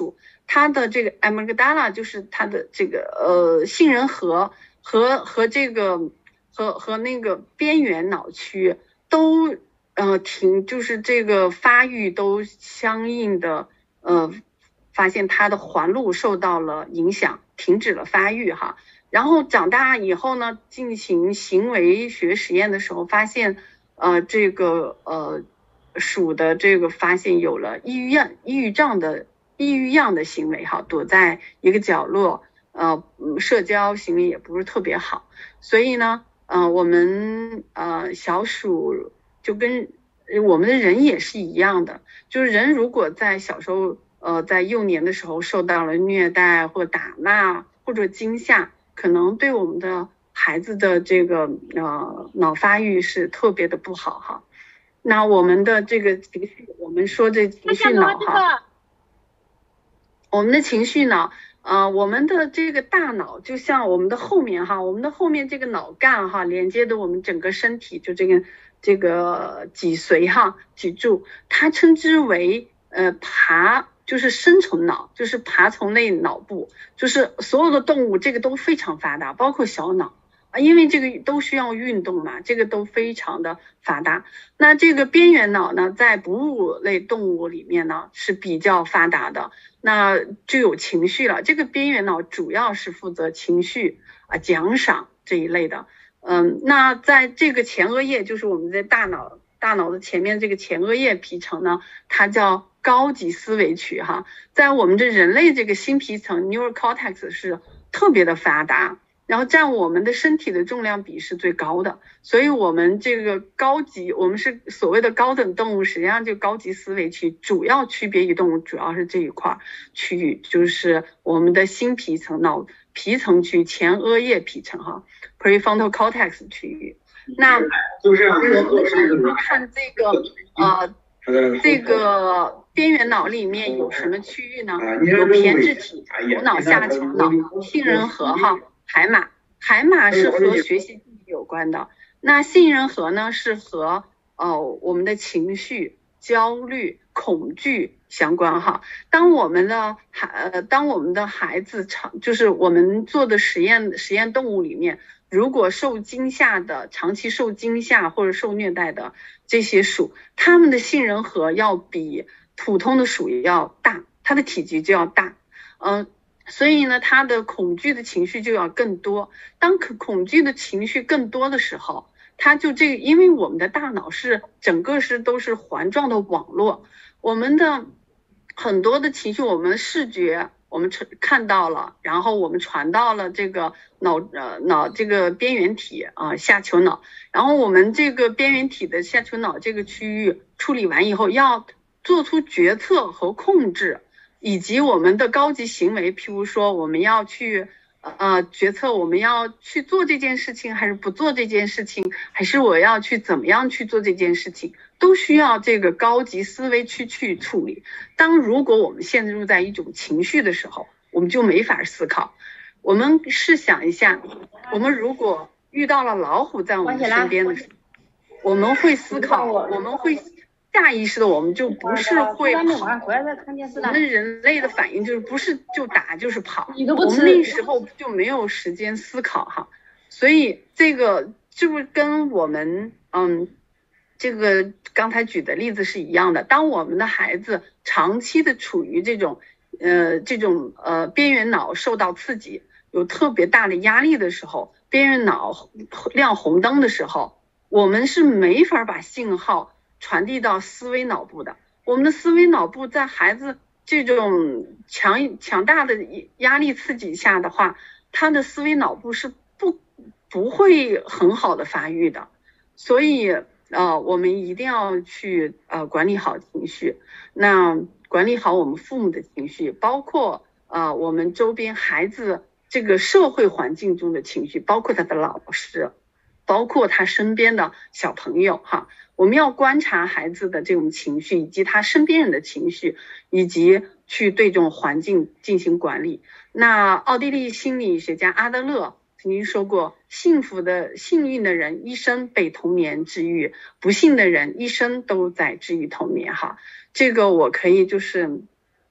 它的这个 amygdala 就是它的这个呃杏仁核和和这个和和那个边缘脑区都呃停，就是这个发育都相应的呃发现它的环路受到了影响，停止了发育哈。然后长大以后呢，进行行为学实验的时候发现，呃这个呃鼠的这个发现有了抑郁样抑郁症的抑郁样的行为哈，躲在一个角落，呃社交行为也不是特别好。所以呢呃我们呃小鼠就跟我们的人也是一样的，就是人如果在小时候呃在幼年的时候受到了虐待或打骂或者惊吓，可能对我们的孩子的这个呃脑发育是特别的不好哈。那我们的这个情绪，我们说这情绪脑哈，我们的情绪脑，呃，我们的这个大脑就像我们的后面哈，我们的后面这个脑干哈，连接的我们整个身体，就这个这个脊髓哈，脊柱，它称之为呃爬，就是深层脑，就是爬虫类脑部，就是所有的动物这个都非常发达，包括小脑。啊，因为这个都需要运动嘛，这个都非常的发达。那这个边缘脑呢，在哺乳类动物里面呢是比较发达的，那就有情绪了。这个边缘脑主要是负责情绪啊、奖赏这一类的。嗯，那在这个前额叶，就是我们在大脑大脑的前面这个前额叶皮层呢，它叫高级思维区哈，在我们这人类这个新皮层 neural cortex 是特别的发达。然后占我们的身体的重量比是最高的，所以我们这个高级，我们是所谓的高等动物，实际上就高级思维区主要区别于动物，主要是这一块区域，就是我们的新皮层脑皮层区前额叶皮层哈 prefrontal cortex 区域。那我们是看这个呃这个边缘脑里面有什么区域呢？有胼胝体、头脑下丘脑、杏仁核哈。海马，海马是和学习记忆有关的。那杏仁核呢，是和呃我们的情绪、焦虑、恐惧相关哈。当我们的孩呃当我们的孩子长，就是我们做的实验实验动物里面，如果受惊吓的、长期受惊吓或者受虐待的这些鼠，它们的杏仁核要比普通的鼠要大，它的体积就要大，嗯、呃。所以呢，他的恐惧的情绪就要更多。当恐恐惧的情绪更多的时候，他就这个，因为我们的大脑是整个是都是环状的网络，我们的很多的情绪，我们视觉我们看到了，然后我们传到了这个脑呃脑这个边缘体啊、呃、下丘脑，然后我们这个边缘体的下丘脑这个区域处理完以后，要做出决策和控制。以及我们的高级行为，譬如说我们要去呃决策我们要去做这件事情还是不做这件事情，还是我要去怎么样去做这件事情，都需要这个高级思维区去处理。当如果我们陷入在一种情绪的时候，我们就没法思考。我们试想一下，我们如果遇到了老虎在我们身边的时候，我们会思考，我们会下意识的我们就不是会跑，我们人类的反应就是不是就打就是跑，我们那时候就没有时间思考哈，所以这个就是跟我们嗯这个刚才举的例子是一样的。当我们的孩子长期的处于这种呃这种呃边缘脑受到刺激，有特别大的压力的时候，边缘脑亮红灯的时候，我们是没法把信号传递到思维脑部的。我们的思维脑部在孩子这种强强大的压力刺激下的话，他的思维脑部是不不会很好的发育的。所以呃我们一定要去呃管理好情绪，那管理好我们父母的情绪，包括呃我们周边孩子这个社会环境中的情绪，包括他的老师，包括他身边的小朋友哈。我们要观察孩子的这种情绪，以及他身边人的情绪，以及去对这种环境进行管理。那奥地利心理学家阿德勒曾经说过，幸福的幸运的人一生被童年治愈，不幸的人一生都在治愈童年哈。这个我可以就是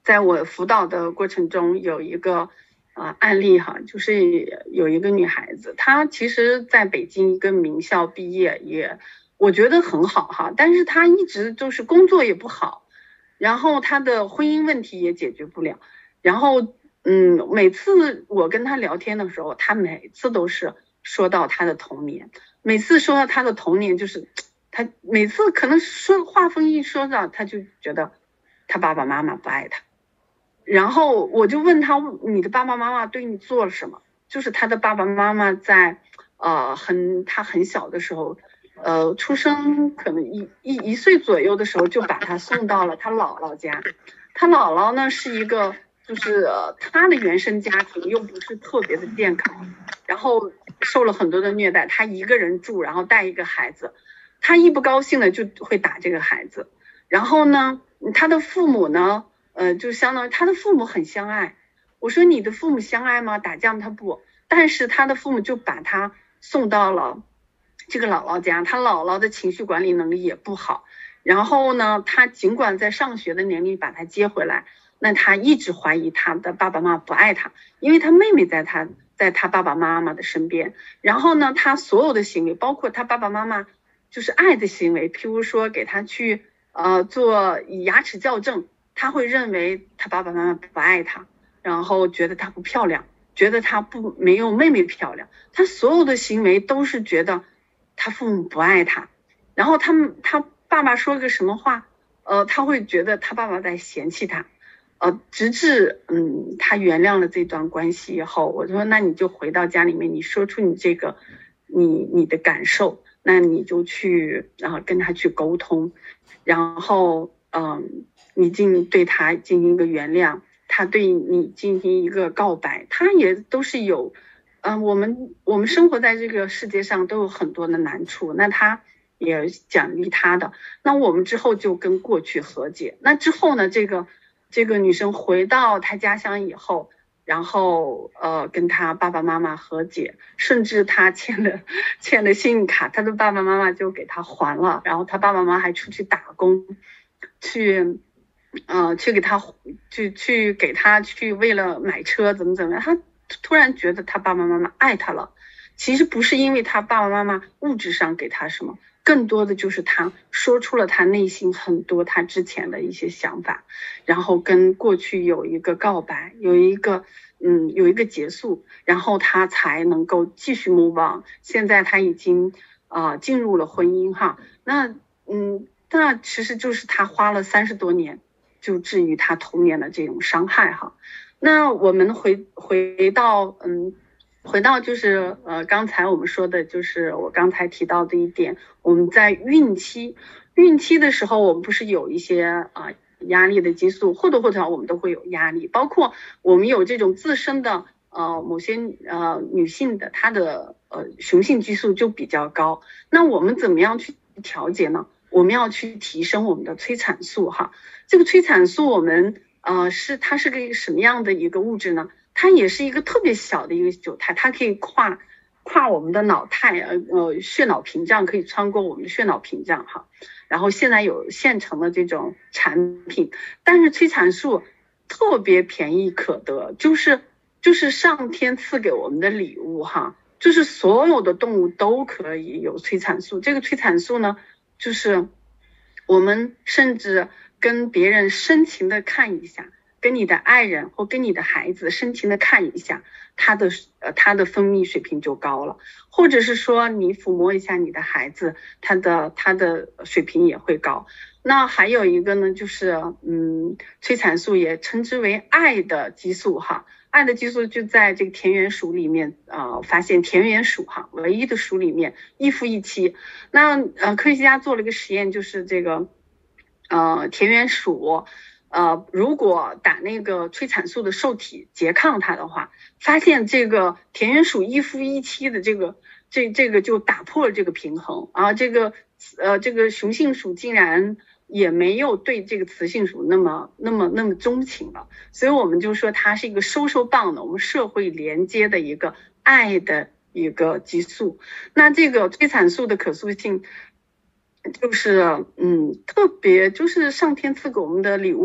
在我辅导的过程中有一个呃案例哈，就是有一个女孩子，她其实在北京一个名校毕业，也我觉得很好哈，但是她一直就是工作也不好，然后她的婚姻问题也解决不了，然后嗯，每次我跟她聊天的时候，她每次都是说到她的童年，每次说到她的童年，就是她每次可能说话锋一说到，她就觉得她爸爸妈妈不爱她。然后我就问他，你的爸爸妈妈对你做了什么？就是他的爸爸妈妈在呃很他很小的时候，呃出生可能一一一岁左右的时候就把他送到了他姥姥家。他姥姥呢是一个就是呃他的原生家庭又不是特别的健康，然后受了很多的虐待，他一个人住，然后带一个孩子，他一不高兴了就会打这个孩子。然后呢，他的父母呢？呃，就相当于他的父母很相爱。我说你的父母相爱吗？打架他不，但是他的父母就把他送到了这个姥姥家，他姥姥的情绪管理能力也不好。然后呢，他尽管在上学的年龄把他接回来，那他一直怀疑他的爸爸妈妈不爱他，因为他妹妹在他在他爸爸妈妈的身边。然后呢，他所有的行为，包括他爸爸妈妈就是爱的行为，譬如说给他去呃做牙齿矫正。他会认为他爸爸妈妈不爱他，然后觉得他不漂亮，觉得他不没有妹妹漂亮，他所有的行为都是觉得他父母不爱他。然后他们他爸爸说个什么话，呃，他会觉得他爸爸在嫌弃他，呃，直至嗯他原谅了这段关系以后，我说那你就回到家里面，你说出你这个你你的感受，那你就去然后跟他去沟通，然后嗯。你进对他进行一个原谅，他对你进行一个告白，他也都是有，嗯、呃，我们我们生活在这个世界上都有很多的难处，那他也奖励他的，那我们之后就跟过去和解。那之后呢，这个这个女生回到她家乡以后，然后呃跟她爸爸妈妈和解，甚至她欠了欠了信用卡，她的爸爸妈妈就给她还了，然后她爸爸妈妈还出去打工，去。呃，去给他，去去给他去为了买车怎么怎么样，他突然觉得他爸爸妈妈爱他了。其实不是因为他爸爸妈妈物质上给他什么，更多的就是他说出了他内心很多他之前的一些想法，然后跟过去有一个告白，有一个嗯有一个结束，然后他才能够继续 move on。现在他已经啊、呃、进入了婚姻哈，那嗯那其实就是他花了三十多年。就治愈他童年的这种伤害哈。那我们回回到嗯，回到就是呃刚才我们说的就是我刚才提到的一点，我们在孕期孕期的时候，我们不是有一些啊、呃、压力的激素，或多或少我们都会有压力，包括我们有这种自身的呃某些呃女性的她的呃雄性激素就比较高，那我们怎么样去调节呢？我们要去提升我们的催产素哈。这个催产素我们呃是它是个什么样的一个物质呢？它也是一个特别小的一个球态，它可以跨跨我们的脑肽呃呃血脑屏障，可以穿过我们的血脑屏障哈。然后现在有现成的这种产品，但是催产素特别便宜可得，就是就是上天赐给我们的礼物哈。就是所有的动物都可以有催产素，这个催产素呢，就是我们甚至跟别人深情的看一下，跟你的爱人或跟你的孩子深情的看一下，他的呃他的分泌水平就高了，或者是说你抚摸一下你的孩子，他的他的水平也会高。那还有一个呢，就是嗯，催产素也称之为爱的激素哈。爱的激素就在这个田园鼠里面呃发现田园鼠哈唯一的鼠里面一夫一妻。那呃科学家做了一个实验，就是这个呃田园鼠呃如果打那个催产素的受体拮抗它的话，发现这个田园鼠一夫一妻的这个这这个就打破了这个平衡啊，这个呃这个雄性鼠竟然也没有对这个雌性鼠那么那么那么钟情了，所以我们就说它是一个收收棒的，我们社会连接的一个爱的一个激素。那这个催产素的可塑性就是嗯特别就是上天赐给我们的礼物吧，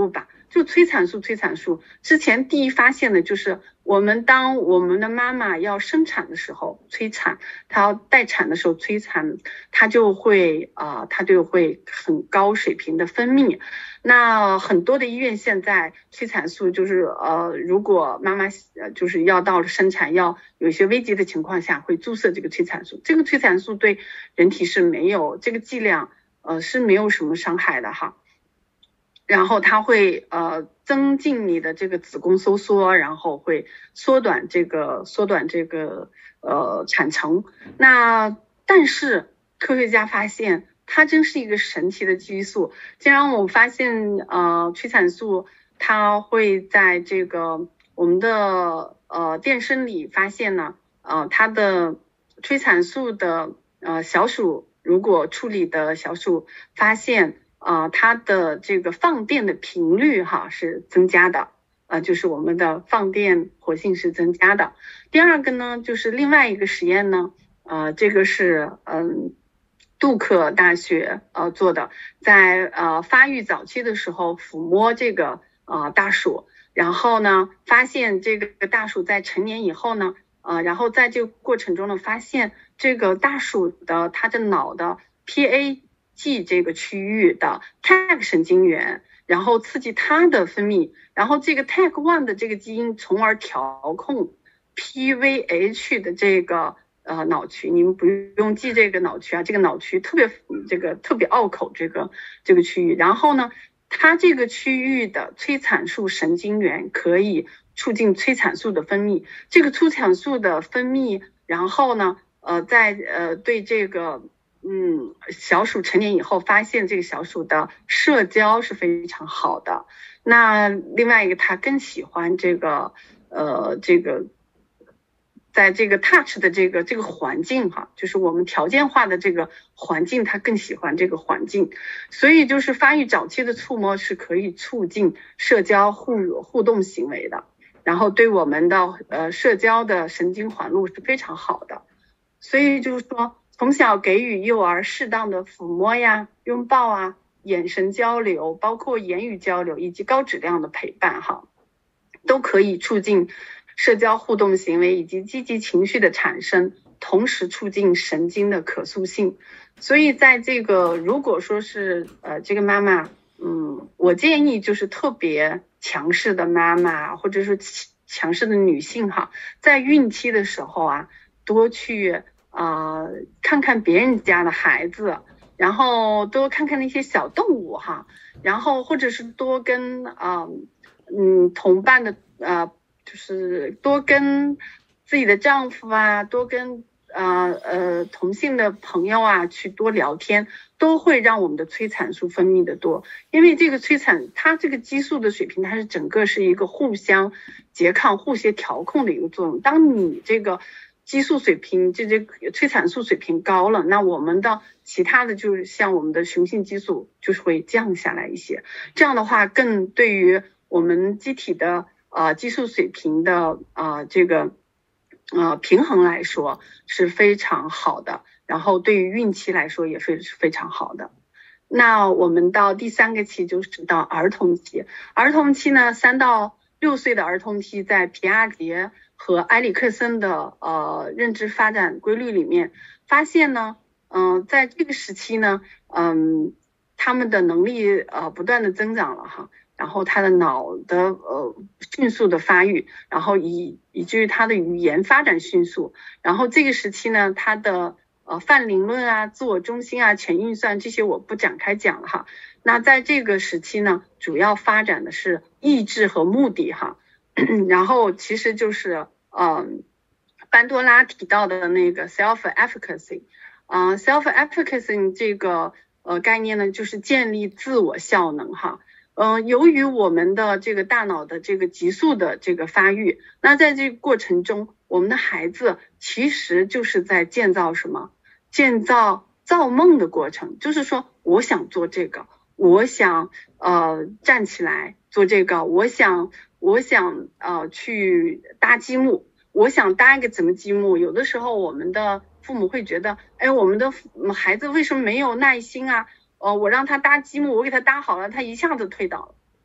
就催产素，催产素之前第一发现的就是我们当我们的妈妈要生产的时候催产，她要待产的时候催产，她就会啊、呃，她就会很高水平的分泌。那很多的医院现在催产素就是呃，如果妈妈呃就是要到了生产要有一些危急的情况下，会注射这个催产素。这个催产素对人体是没有这个剂量呃是没有什么伤害的哈。然后它会呃增进你的这个子宫收缩，然后会缩短这个缩短这个呃产程。那但是科学家发现它真是一个神奇的激素，竟然我们发现呃催产素它会在这个我们的呃电生里发现呢，呃它的催产素的呃小鼠如果处理的小鼠发现呃，它的这个放电的频率哈是增加的，呃，就是我们的放电活性是增加的。第二个呢，就是另外一个实验呢，呃，这个是嗯杜克大学呃做的，在呃发育早期的时候抚摸这个呃大鼠，然后呢发现这个大鼠在成年以后呢，呃，然后在这个过程中呢发现这个大鼠的它的脑的 P A G 这个区域的 T A G 神经元，然后刺激它的分泌，然后这个 T A G 一 的这个基因从而调控 P V H 的这个呃脑区，你们不用记这个脑区啊，这个脑区特别这个特别拗口这个这个区域，然后呢它这个区域的催产素神经元可以促进催产素的分泌，这个催产素的分泌，然后呢呃在呃对这个嗯，小鼠成年以后发现这个小鼠的社交是非常好的。那另外一个，它更喜欢这个呃这个在这个 touch 的这个这个环境哈，就是我们条件化的这个环境，它更喜欢这个环境。所以就是发育早期的触摸是可以促进社交互互动行为的，然后对我们的呃社交的神经环路是非常好的。所以就是说，从小给予幼儿适当的抚摸呀、拥抱啊、眼神交流，包括言语交流以及高质量的陪伴哈，都可以促进社交互动行为以及积极情绪的产生，同时促进神经的可塑性。所以在这个如果说是呃这个妈妈，嗯，我建议就是特别强势的妈妈或者说强势的女性哈，在孕期的时候啊，多去呃，看看别人家的孩子，然后多看看那些小动物哈，然后或者是多跟呃嗯同伴的呃，就是多跟自己的丈夫啊，多跟呃呃同性的朋友啊去多聊天，都会让我们的催产素分泌的多。因为这个催产它这个激素的水平，它是整个是一个互相拮抗、互相调控的一个作用。当你这个激素水平这这催产素水平高了，那我们的其他的就是像我们的雄性激素就是会降下来一些，这样的话更对于我们机体的呃激素水平的呃这个呃平衡来说是非常好的，然后对于孕期来说也非非常好的。那我们到第三个期就是到儿童期，儿童期呢三到六岁的儿童期，在皮亚杰和埃里克森的呃认知发展规律里面发现呢，嗯、呃，在这个时期呢，嗯，他们的能力呃不断的增长了哈，然后他的脑的呃迅速的发育，然后以以至于他的语言发展迅速，然后这个时期呢，他的呃泛灵论啊、自我中心啊、前运算这些我不展开讲了哈。那在这个时期呢，主要发展的是意志和目的哈。然后其实就是呃班多拉提到的那个 self efficacy， 呃 self efficacy 这个呃概念呢，就是建立自我效能哈。呃由于我们的这个大脑的这个急速的这个发育，那在这个过程中，我们的孩子其实就是在建造什么？建造造梦的过程，就是说我想做这个，我想呃站起来做这个，我想我想呃去搭积木，我想搭一个怎么积木。有的时候我们的父母会觉得，哎，我们的孩子为什么没有耐心啊？呃，我让他搭积木，我给他搭好了，他一下子推倒了，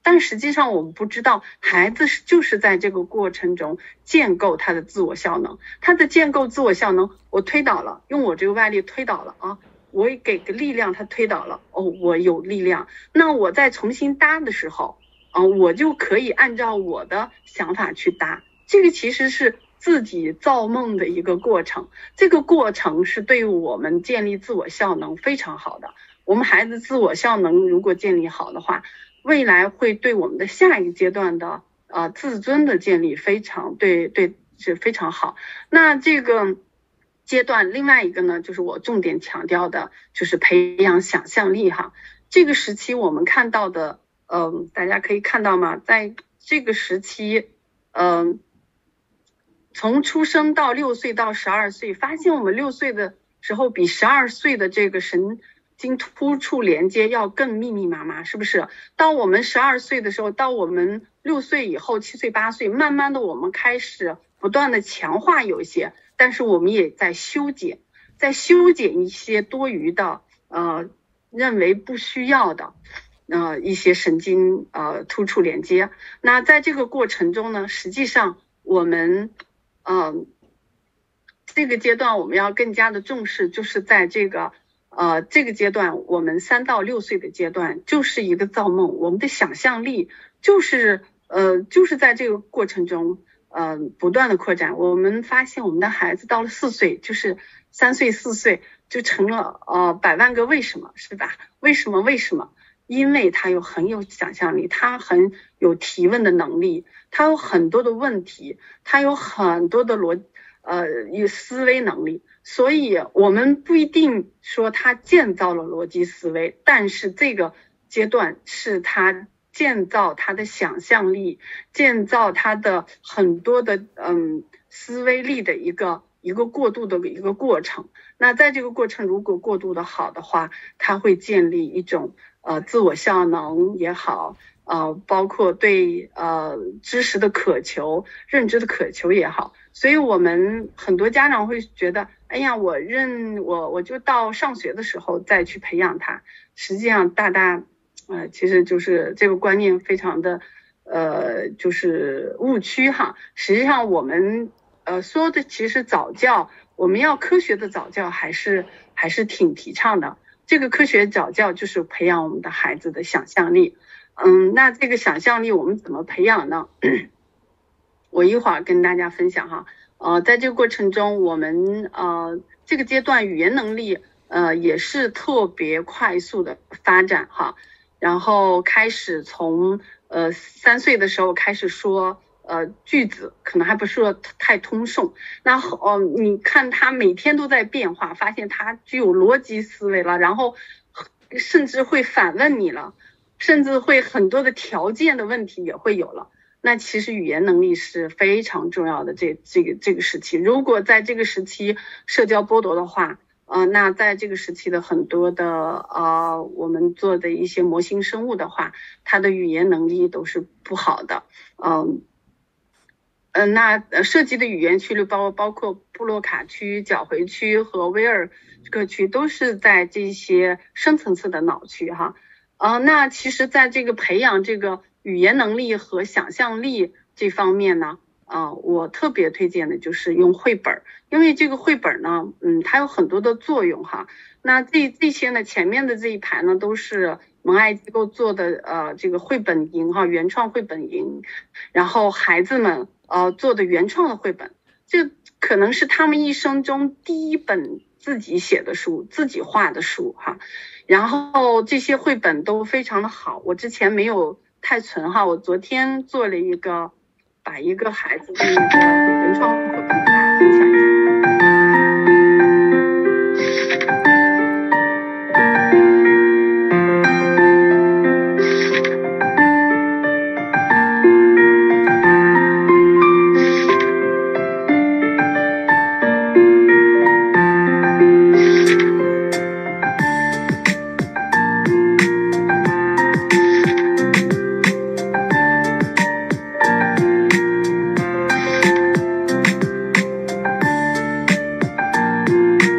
但实际上我们不知道，孩子是就是在这个过程中建构他的自我效能。他的建构自我效能，我推倒了，用我这个外力推倒了啊，我给个力量，他推倒了，哦，我有力量。那我再重新搭的时候，啊、呃，我就可以按照我的想法去搭。这个其实是自己造梦的一个过程，这个过程是对我们建立自我效能非常好的。我们孩子自我效能如果建立好的话，未来会对我们的下一个阶段的呃自尊的建立非常对对是非常好。那这个阶段另外一个呢，就是我重点强调的，就是培养想象力哈。这个时期我们看到的，嗯、呃，大家可以看到吗？在这个时期，嗯、呃，从出生到六岁到十二岁，发现我们六岁的时候比十二岁的这个神经突触连接要更密密麻麻，是不是？到我们十二岁的时候，到我们六岁以后，七岁八岁，慢慢的我们开始不断的强化有一些，但是我们也在修剪，在修剪一些多余的呃认为不需要的呃一些神经呃突触连接。那在这个过程中呢，实际上我们嗯、呃、这个阶段我们要更加的重视，就是在这个呃，这个阶段，我们三到六岁的阶段就是一个造梦，我们的想象力就是呃，就是在这个过程中呃不断的扩展。我们发现我们的孩子到了四岁，就是三岁四岁就成了呃百万个为什么，是吧？为什么为什么？因为他有很有想象力，他很有提问的能力，他有很多的问题，他有很多的逻呃有思维能力。所以我们不一定说他建造了逻辑思维，但是这个阶段是他建造他的想象力，建造他的很多的嗯思维力的一个一个过渡的一个过程。那在这个过程如果过渡的好的话，他会建立一种呃自我效能也好，呃包括对呃知识的渴求、认知的渴求也好。所以我们很多家长会觉得，哎呀，我认我我就到上学的时候再去培养他。实际上大大呃其实就是这个观念非常的呃就是误区哈。实际上我们呃说的其实早教，我们要科学的早教还是还是挺提倡的。这个科学早教就是培养我们的孩子的想象力。嗯，那这个想象力我们怎么培养呢？我一会儿跟大家分享哈。呃，在这个过程中，我们呃这个阶段语言能力呃也是特别快速的发展哈。然后开始从呃三岁的时候开始说呃句子，可能还不是说太通顺。那呃你看他每天都在变化，发现他具有逻辑思维了，然后甚至会反问你了，甚至会很多的条件的问题也会有了。那其实语言能力是非常重要的，这这个这个时期，如果在这个时期社交剥夺的话，呃，那在这个时期的很多的呃我们做的一些模型生物的话，它的语言能力都是不好的。嗯、呃，呃，那涉及的语言区域包包括布洛卡区、角回区和威尔各区，都是在这些深层次的脑区哈。呃，那其实在这个培养这个语言能力和想象力这方面呢，呃，我特别推荐的就是用绘本，因为这个绘本呢，嗯，它有很多的作用哈。那这这些呢，前面的这一排呢，都是蒙爱机构做的呃这个绘本营哈，原创绘本营，然后孩子们呃做的原创的绘本，这可能是他们一生中第一本自己写的书，自己画的书哈。然后这些绘本都非常的好，我之前没有太存哈，我昨天做了一个，把一个孩子的那个原创绘本给大家分享一下。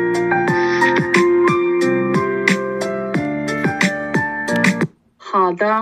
好的，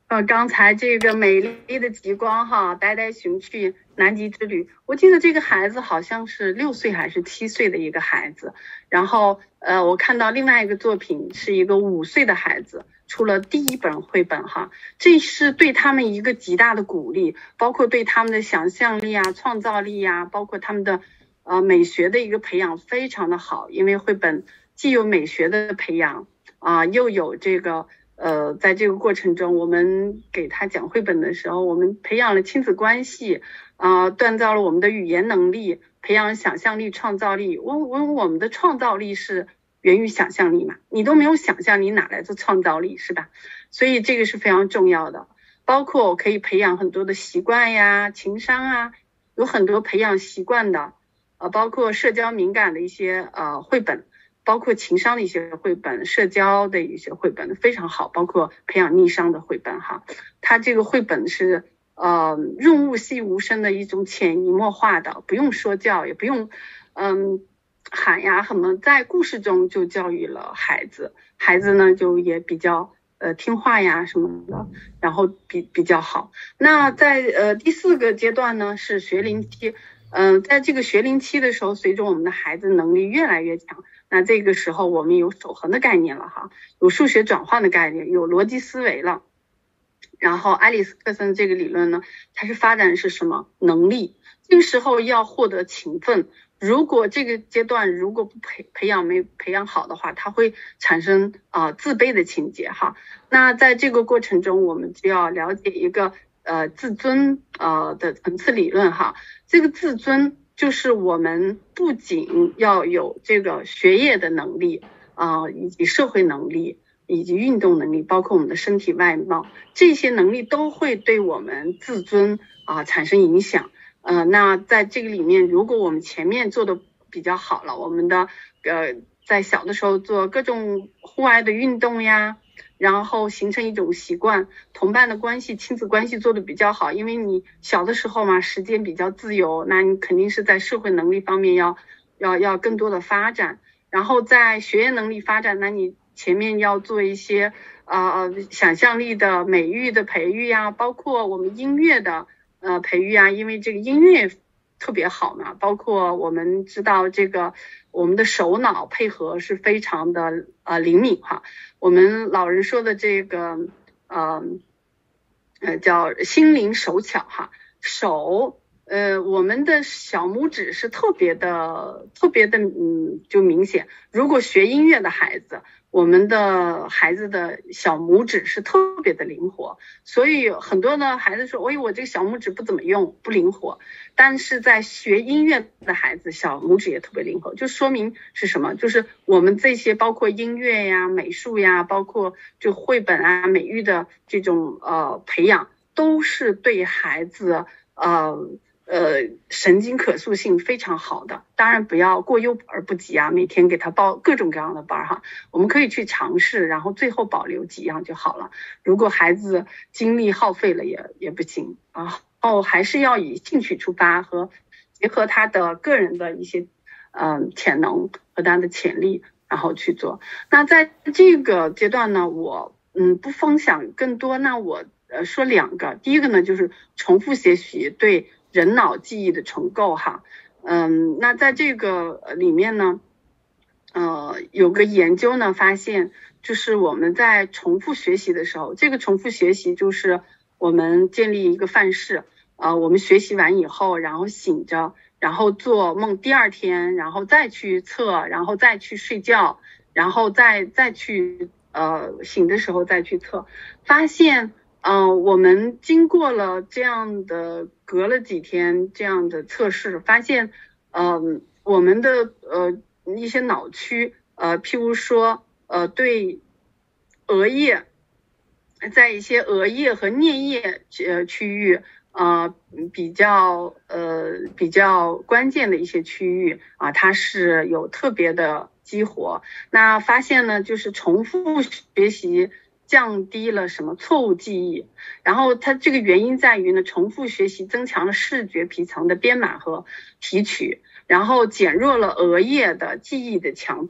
呃，刚才这个美丽的极光哈，呆呆熊去南极之旅，我记得这个孩子好像是六岁还是七岁的一个孩子，然后呃，我看到另外一个作品是一个五岁的孩子出了第一本绘本哈，这是对他们一个极大的鼓励，包括对他们的想象力啊、创造力啊，包括他们的呃美学的一个培养非常的好，因为绘本既有美学的培养啊、呃，又有这个。呃，在这个过程中，我们给他讲绘本的时候，我们培养了亲子关系，啊、呃，锻造了我们的语言能力，培养想象力、创造力。我我我们的创造力是源于想象力嘛，你都没有想象，你哪来的创造力，是吧？所以这个是非常重要的。包括可以培养很多的习惯呀、情商啊，有很多培养习惯的，呃，包括社交敏感的一些呃绘本。包括情商的一些绘本，社交的一些绘本非常好，包括培养逆商的绘本哈。它这个绘本是呃润物细无声的一种潜移默化的，不用说教，也不用嗯喊呀什么，在故事中就教育了孩子，孩子呢就也比较呃听话呀什么的，然后比比较好。那在呃第四个阶段呢是学龄期。嗯、呃，在这个学龄期的时候，随着我们的孩子能力越来越强，那这个时候我们有守恒的概念了哈，有数学转换的概念，有逻辑思维了。然后埃里斯克森这个理论呢，它是发展是什么能力？这个时候要获得勤奋。如果这个阶段如果不培培养没培养好的话，它会产生啊、呃、自卑的情节哈。那在这个过程中，我们就要了解一个。呃，自尊呃的层次理论哈，这个自尊就是我们不仅要有这个学业的能力啊、呃，以及社会能力，以及运动能力，包括我们的身体外貌，这些能力都会对我们自尊啊、呃、产生影响。呃，那在这个里面，如果我们前面做的比较好了，我们的呃在小的时候做各种户外的运动呀。然后形成一种习惯，同伴的关系、亲子关系做得比较好，因为你小的时候嘛，时间比较自由，那你肯定是在社会能力方面要要要更多的发展。然后在学业能力发展，那你前面要做一些呃想象力的、美育的培育呀，包括我们音乐的呃培育啊，因为这个音乐特别好嘛，包括我们知道这个我们的手脑配合是非常的呃灵敏哈。我们老人说的这个呃呃叫心灵手巧哈，手呃我们的小拇指是特别的特别的嗯就明显。如果学音乐的孩子，我们的孩子的小拇指是特别的灵活，所以很多的孩子说，哎，我这个小拇指不怎么用，不灵活。但是在学音乐的孩子，小拇指也特别灵活，就说明是什么？就是我们这些包括音乐呀、美术呀，包括就绘本啊、美育的这种呃培养，都是对孩子呃。呃，神经可塑性非常好的，当然不要过犹而不及啊，每天给他报各种各样的班哈，我们可以去尝试，然后最后保留几样就好了。如果孩子精力耗费了也也不行啊，哦，还是要以兴趣出发和结合他的个人的一些嗯、呃、潜能和他的潜力，然后去做。那在这个阶段呢，我嗯不分享更多，那我呃说两个，第一个呢就是重复学习对人脑记忆的重构哈，嗯，那在这个里面呢，呃，有个研究呢发现，就是我们在重复学习的时候，这个重复学习就是我们建立一个范式，呃，我们学习完以后，然后醒着，然后做梦，第二天，然后再去测，然后再去睡觉，然后再再去呃醒的时候再去测，发现。嗯、呃，我们经过了这样的隔了几天这样的测试，发现，嗯、呃，我们的呃一些脑区，呃，譬如说，呃，对额叶，在一些额叶和颞叶呃区域，呃，比较呃比较关键的一些区域啊，它是有特别的激活。那发现呢，就是重复学习。降低了什么错误记忆，然后它这个原因在于呢，重复学习增强了视觉皮层的编码和提取，然后减弱了额叶的记忆的强度。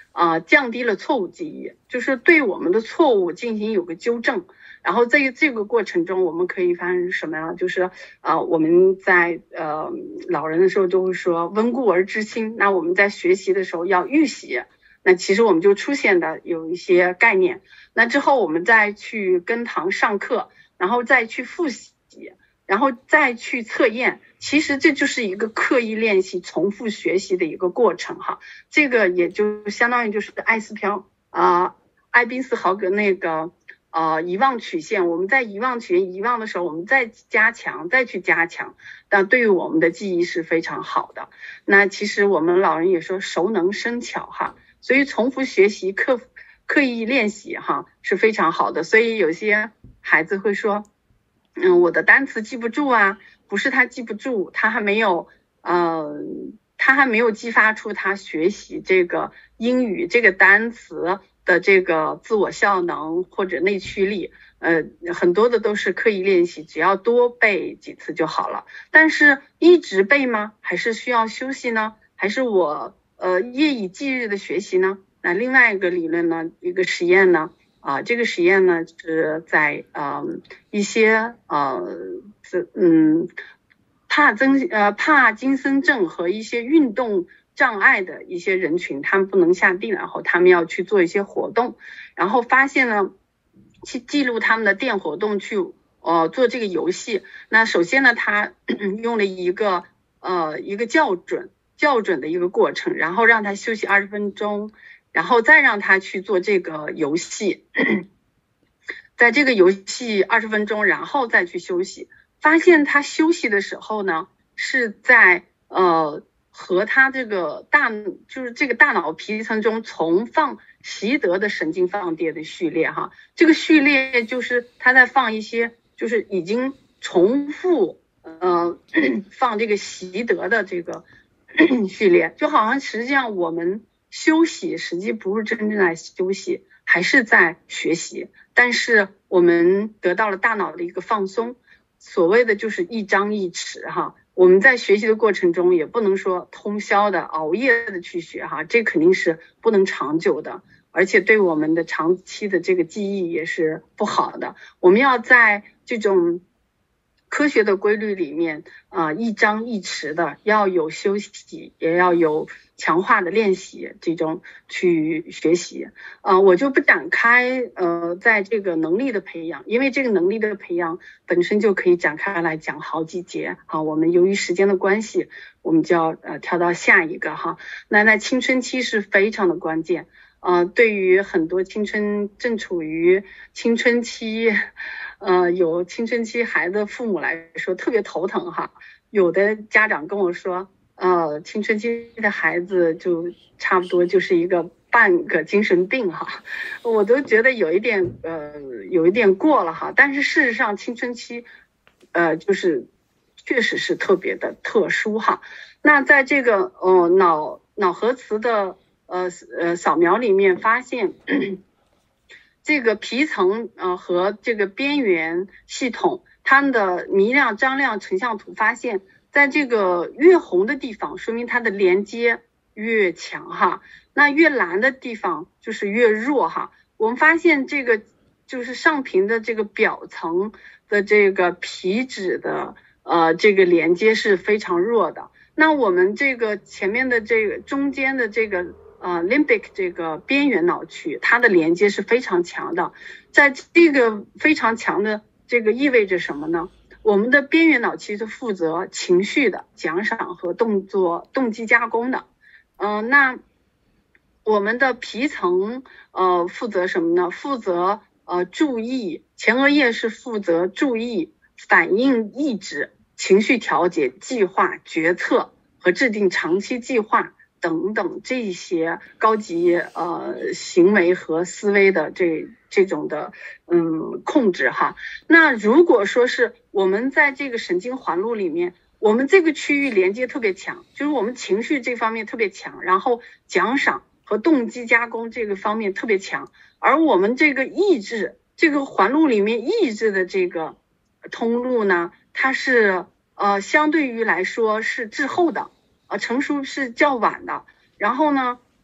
啊、呃、降低了错误记忆，就是对我们的错误进行有个纠正。然后在这个过程中，我们可以发生什么呀？就是啊、呃，我们在呃老人的时候都会说温故而知新，那我们在学习的时候要预习。那其实我们就出现的有一些概念，那之后我们再去跟堂上课，然后再去复习，然后再去测验，其实这就是一个刻意练习、重复学习的一个过程哈。这个也就相当于就是艾斯飘啊、呃、艾宾斯豪格那个呃遗忘曲线，我们在遗忘曲线遗忘的时候，我们再加强，再去加强，那对于我们的记忆是非常好的。那其实我们老人也说熟能生巧哈。所以重复学习、刻刻意练习哈是非常好的。所以有些孩子会说，嗯，我的单词记不住啊，不是他记不住，他还没有呃，他还没有激发出他学习这个英语这个单词的这个自我效能或者内驱力。呃，很多的都是刻意练习，只要多背几次就好了。但是一直背吗？还是需要休息呢？还是我呃，夜以继日的学习呢？那另外一个理论呢，一个实验呢，啊、呃，这个实验呢是在呃一些呃嗯帕增呃帕金森症和一些运动障碍的一些人群，他们不能下地，然后他们要去做一些活动，然后发现呢，去记录他们的电活动去呃做这个游戏。那首先呢，他用了一个呃一个校准。校准的一个过程，然后让他休息二十分钟，然后再让他去做这个游戏，在这个游戏二十分钟，然后再去休息。发现他休息的时候呢，是在呃和他这个大就是这个大脑皮层中重放习得的神经放电的序列哈，这个序列就是他在放一些就是已经重复呃放这个习得的这个。序列，就好像实际上我们休息实际不是真正在休息，还是在学习，但是我们得到了大脑的一个放松，所谓的就是一张一弛哈。我们在学习的过程中也不能说通宵的熬夜的去学哈，这肯定是不能长久的，而且对我们的长期的这个记忆也是不好的。我们要在这种科学的规律里面啊、呃，一张一弛的，要有休息，也要有强化的练习，这种去学习。呃，我就不展开呃，在这个能力的培养，因为这个能力的培养本身就可以展开来讲好几节啊。我们由于时间的关系，我们就要呃跳到下一个哈。那在青春期是非常的关键。呃，对于很多青春正处于青春期。呃，有青春期孩子父母来说特别头疼哈，有的家长跟我说，呃，青春期的孩子就差不多就是一个半个精神病哈，我都觉得有一点呃有一点过了哈，但是事实上青春期呃就是确实是特别的特殊哈。那在这个呃脑脑核磁的呃呃扫描里面发现。这个皮层呃和这个边缘系统，它们的明亮张亮成像图发现，在这个越红的地方，说明它的连接越强哈。那越蓝的地方就是越弱哈。我们发现这个就是上皮的这个表层的这个皮质的呃这个连接是非常弱的。那我们这个前面的这个中间的这个。呃 limbic 这个边缘脑区，它的连接是非常强的。在这个非常强的这个意味着什么呢？我们的边缘脑区是负责情绪的奖赏和动作动机加工的。呃，那我们的皮层呃负责什么呢？负责呃注意，前额叶是负责注意、反应、意志、情绪调节、计划、决策和制定长期计划。等等这些高级呃行为和思维的这这种的嗯控制哈。那如果说是我们在这个神经环路里面，我们这个区域连接特别强，就是我们情绪这方面特别强，然后奖赏和动机加工这个方面特别强，而我们这个意志这个环路里面意志的这个通路呢，它是呃相对于来说是滞后的。呃，成熟是较晚的，然后呢，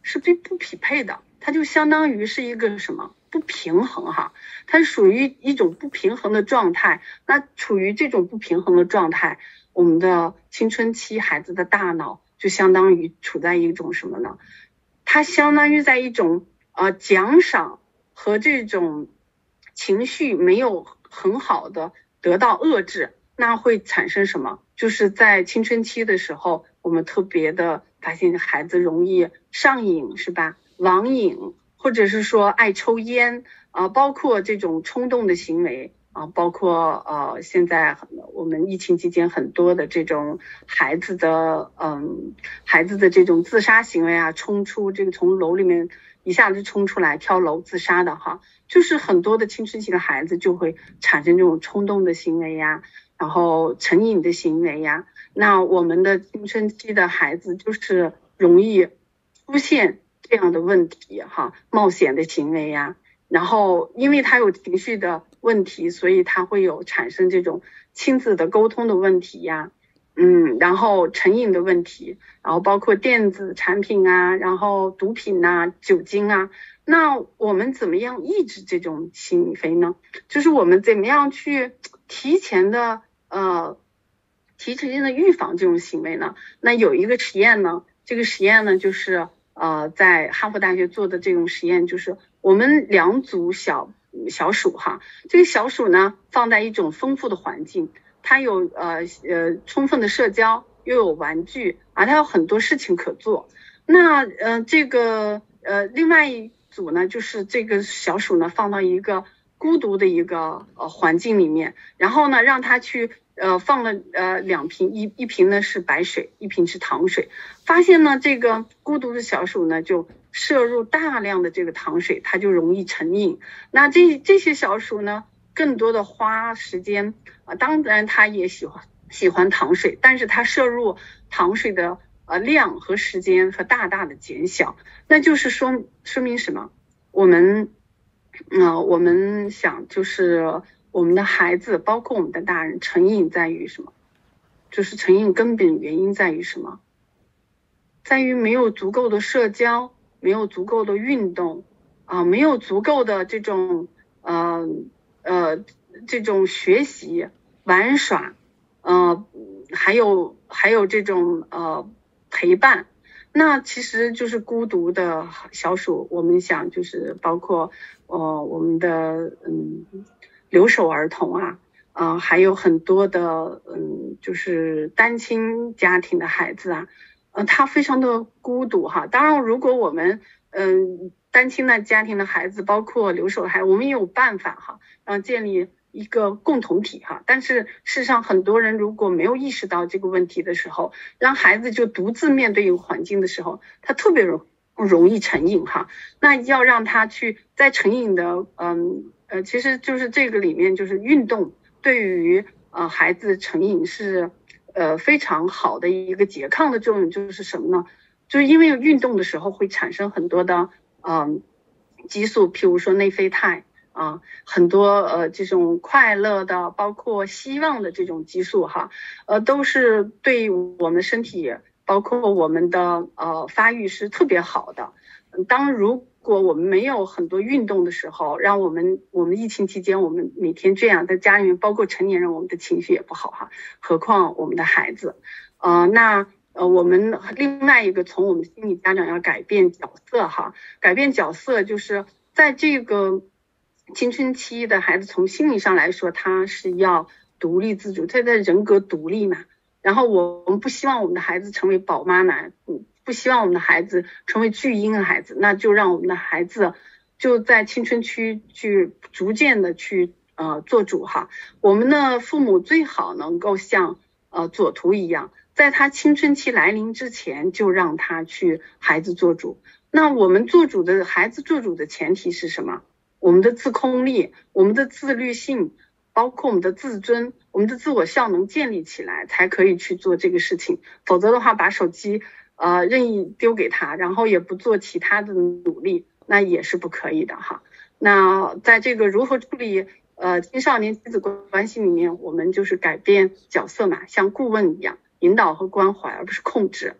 是不不匹配的，它就相当于是一个什么不平衡哈，它属于一种不平衡的状态。那处于这种不平衡的状态，我们的青春期孩子的大脑就相当于处在一种什么呢？它相当于在一种呃奖赏和这种情绪没有很好的得到遏制，那会产生什么？就是在青春期的时候，我们特别的发现孩子容易上瘾，是吧？网瘾，或者是说爱抽烟啊、呃，包括这种冲动的行为啊、呃，包括呃现在我们疫情期间很多的这种孩子的嗯孩子的这种自杀行为啊，冲出这个从楼里面一下子冲出来跳楼自杀的哈，就是很多的青春期的孩子就会产生这种冲动的行为呀，然后成瘾的行为呀。那我们的青春期的孩子就是容易出现这样的问题哈，冒险的行为呀，然后因为他有情绪的问题，所以他会有产生这种亲子的沟通的问题呀，嗯，然后成瘾的问题，然后包括电子产品啊，然后毒品啊，酒精啊。那我们怎么样抑制这种行为呢？就是我们怎么样去提前的呃提前的预防这种行为呢？那有一个实验呢，这个实验呢就是呃在哈佛大学做的这种实验，就是我们两组小小鼠哈，这个小鼠呢放在一种丰富的环境，它有呃呃充分的社交，又有玩具啊，它有很多事情可做。那呃这个呃另外一组呢，就是这个小鼠呢放到一个孤独的一个呃环境里面，然后呢让它去呃放了呃两瓶，一一瓶呢是白水，一瓶是糖水，发现呢这个孤独的小鼠呢就摄入大量的这个糖水，它就容易成瘾。那这这些小鼠呢更多的花时间啊、呃，当然它也喜欢喜欢糖水，但是它摄入糖水的呃量和时间和大大的减小，那就是说说明什么？我们嗯、呃、我们想就是我们的孩子包括我们的大人成瘾在于什么？就是成瘾根本原因在于什么？在于没有足够的社交，没有足够的运动啊、呃，没有足够的这种呃呃这种学习玩耍，呃还有还有这种呃陪伴。那其实就是孤独的小鼠，我们想就是包括呃我们的嗯留守儿童啊，啊、呃、还有很多的嗯就是单亲家庭的孩子啊，呃他非常的孤独哈。当然如果我们嗯单亲的家庭的孩子，包括留守孩子，我们也有办法哈，让建立一个共同体哈，但是事实上很多人如果没有意识到这个问题的时候，让孩子就独自面对一个环境的时候，他特别容容易成瘾哈。那要让他去在成瘾的嗯呃，其实就是这个里面就是运动对于呃孩子成瘾是呃非常好的一个拮抗的作用。就是什么呢？就是因为运动的时候会产生很多的嗯、呃、激素，譬如说内啡肽。啊，很多呃这种快乐的，包括希望的这种激素哈，呃都是对我们身体，包括我们的呃发育是特别好的。当如果我们没有很多运动的时候，让我们我们疫情期间我们每天这样在家里面，包括成年人，我们的情绪也不好哈，何况我们的孩子。呃那呃我们另外一个从我们心理家长要改变角色哈，改变角色就是在这个青春期的孩子，从心理上来说，他是要独立自主，他的人格独立嘛。然后我们不希望我们的孩子成为宝妈男，不希望我们的孩子成为巨婴的孩子，那就让我们的孩子就在青春期去逐渐的去呃做主哈。我们的父母最好能够像呃左图一样，在他青春期来临之前就让他去孩子做主。那我们做主的孩子做主的前提是什么？我们的自控力，我们的自律性，包括我们的自尊，我们的自我效能建立起来，才可以去做这个事情。否则的话，把手机呃任意丢给他，然后也不做其他的努力，那也是不可以的哈。那在这个如何处理呃青少年亲子关系里面，我们就是改变角色嘛，像顾问一样引导和关怀，而不是控制。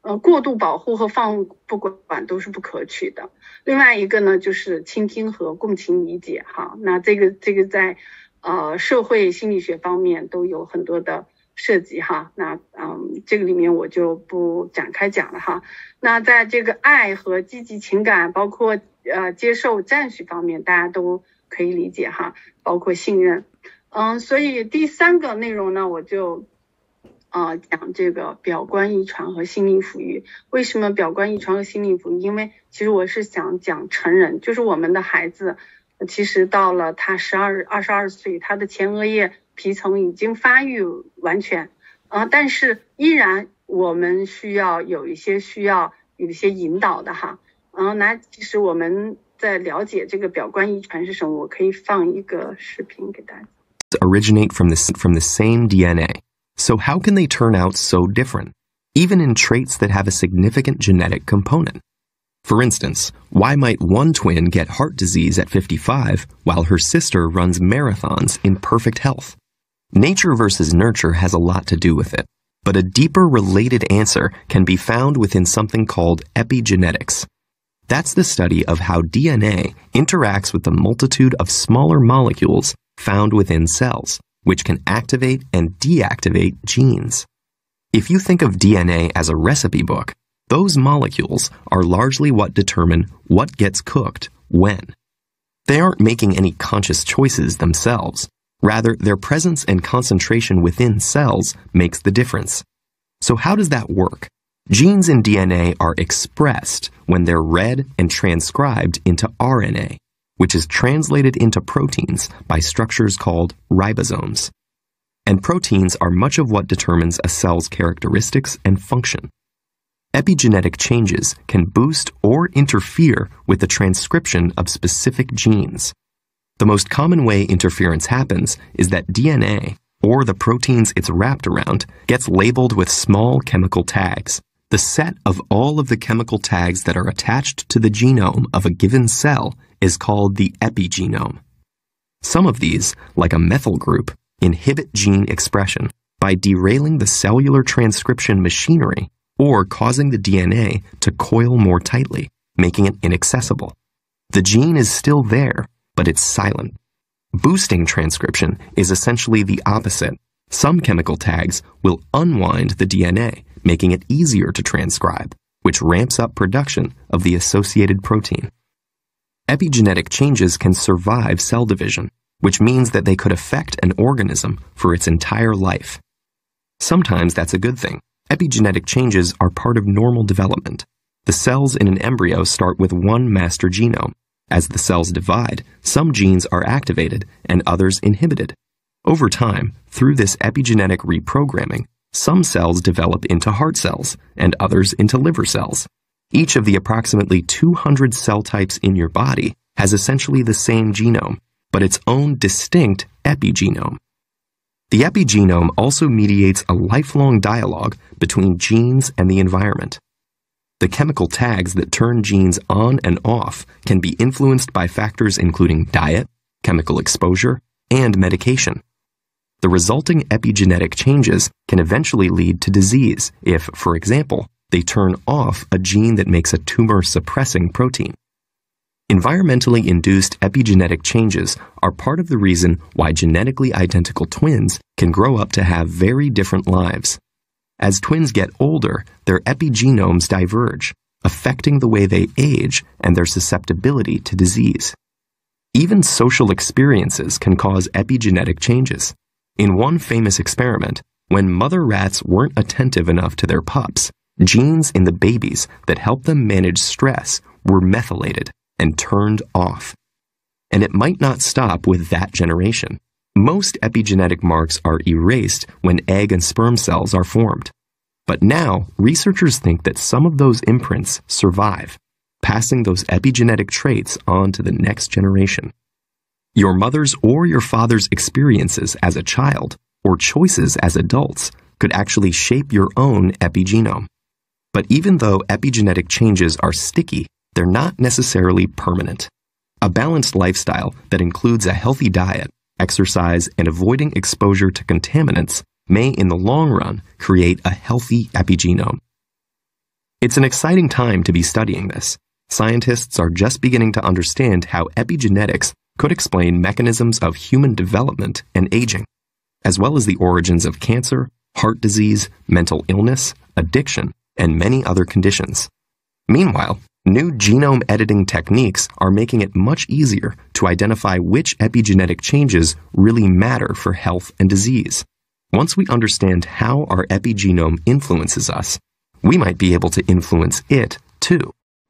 呃，过度保护和放不管都是不可取的。另外一个呢，就是倾听和共情理解哈。那这个这个在呃社会心理学方面都有很多的涉及哈。那嗯，这个里面我就不展开讲了哈。那在这个爱和积极情感，包括呃接受赞许方面，大家都可以理解哈，包括信任。嗯，所以第三个内容呢，我就。呃，讲这个表观遗传和心灵抚育。为什么表观遗传和心灵抚育？因为其实我是想讲成人，就是我们的孩子，其实到了他十二、二十二岁，他的前额叶皮层已经发育完全，啊、呃，但是依然我们需要有一些需要有一些引导的哈。嗯、呃，那其实我们在了解这个表观遗传是什么，我可以放一个视频给大家。
Originate from the from the same D N A. So how can they turn out so different, even in traits that have a significant genetic component? For instance, why might one twin get heart disease at fifty-five while her sister runs marathons in perfect health? Nature versus nurture has a lot to do with it, but a deeper related answer can be found within something called epigenetics. That's the study of how D N A interacts with the multitude of smaller molecules found within cells, which can activate and deactivate genes. If you think of D N A as a recipe book, those molecules are largely what determine what gets cooked when. They aren't making any conscious choices themselves. Rather, their presence and concentration within cells makes the difference. So how does that work? Genes in D N A are expressed when they're read and transcribed into R N A, which is translated into proteins by structures called ribosomes. And proteins are much of what determines a cell's characteristics and function. Epigenetic changes can boost or interfere with the transcription of specific genes. The most common way interference happens is that D N A, or the proteins it's wrapped around, gets labeled with small chemical tags. The set of all of the chemical tags that are attached to the genome of a given cell is called the epigenome. Some of these, like a methyl group, inhibit gene expression by derailing the cellular transcription machinery or causing the D N A to coil more tightly, making it inaccessible. The gene is still there, but it's silent. Boosting transcription is essentially the opposite. Some chemical tags will unwind the D N A, making it easier to transcribe, which ramps up production of the associated protein. Epigenetic changes can survive cell division, which means that they could affect an organism for its entire life. Sometimes that's a good thing. Epigenetic changes are part of normal development. The cells in an embryo start with one master genome. As the cells divide, some genes are activated and others inhibited. Over time, through this epigenetic reprogramming, some cells develop into heart cells and others into liver cells. Each of the approximately two hundred cell types in your body has essentially the same genome, but its own distinct epigenome. The epigenome also mediates a lifelong dialogue between genes and the environment. The chemical tags that turn genes on and off can be influenced by factors including diet, chemical exposure, and medication. The resulting epigenetic changes can eventually lead to disease if, for example, they turn off a gene that makes a tumor-suppressing protein. Environmentally induced epigenetic changes are part of the reason why genetically identical twins can grow up to have very different lives. As twins get older, their epigenomes diverge, affecting the way they age and their susceptibility to disease. Even social experiences can cause epigenetic changes. In one famous experiment, when mother rats weren't attentive enough to their pups, genes in the babies that help them manage stress were methylated and turned off. And it might not stop with that generation. Most epigenetic marks are erased when egg and sperm cells are formed. But now, researchers think that some of those imprints survive, passing those epigenetic traits on to the next generation. Your mother's or your father's experiences as a child, or choices as adults, could actually shape your own epigenome. But even though epigenetic changes are sticky, they're not necessarily permanent. A balanced lifestyle that includes a healthy diet, exercise, and avoiding exposure to contaminants may, in the long run, create a healthy epigenome. It's an exciting time to be studying this. Scientists are just beginning to understand how epigenetics could explain mechanisms of human development and aging, as well as the origins of cancer, heart disease, mental illness, addiction, and many other conditions. Meanwhile, new genome editing techniques are making it much easier to identify which epigenetic changes really matter for health and disease. Once we understand how our epigenome influences us, we might be able to influence it too.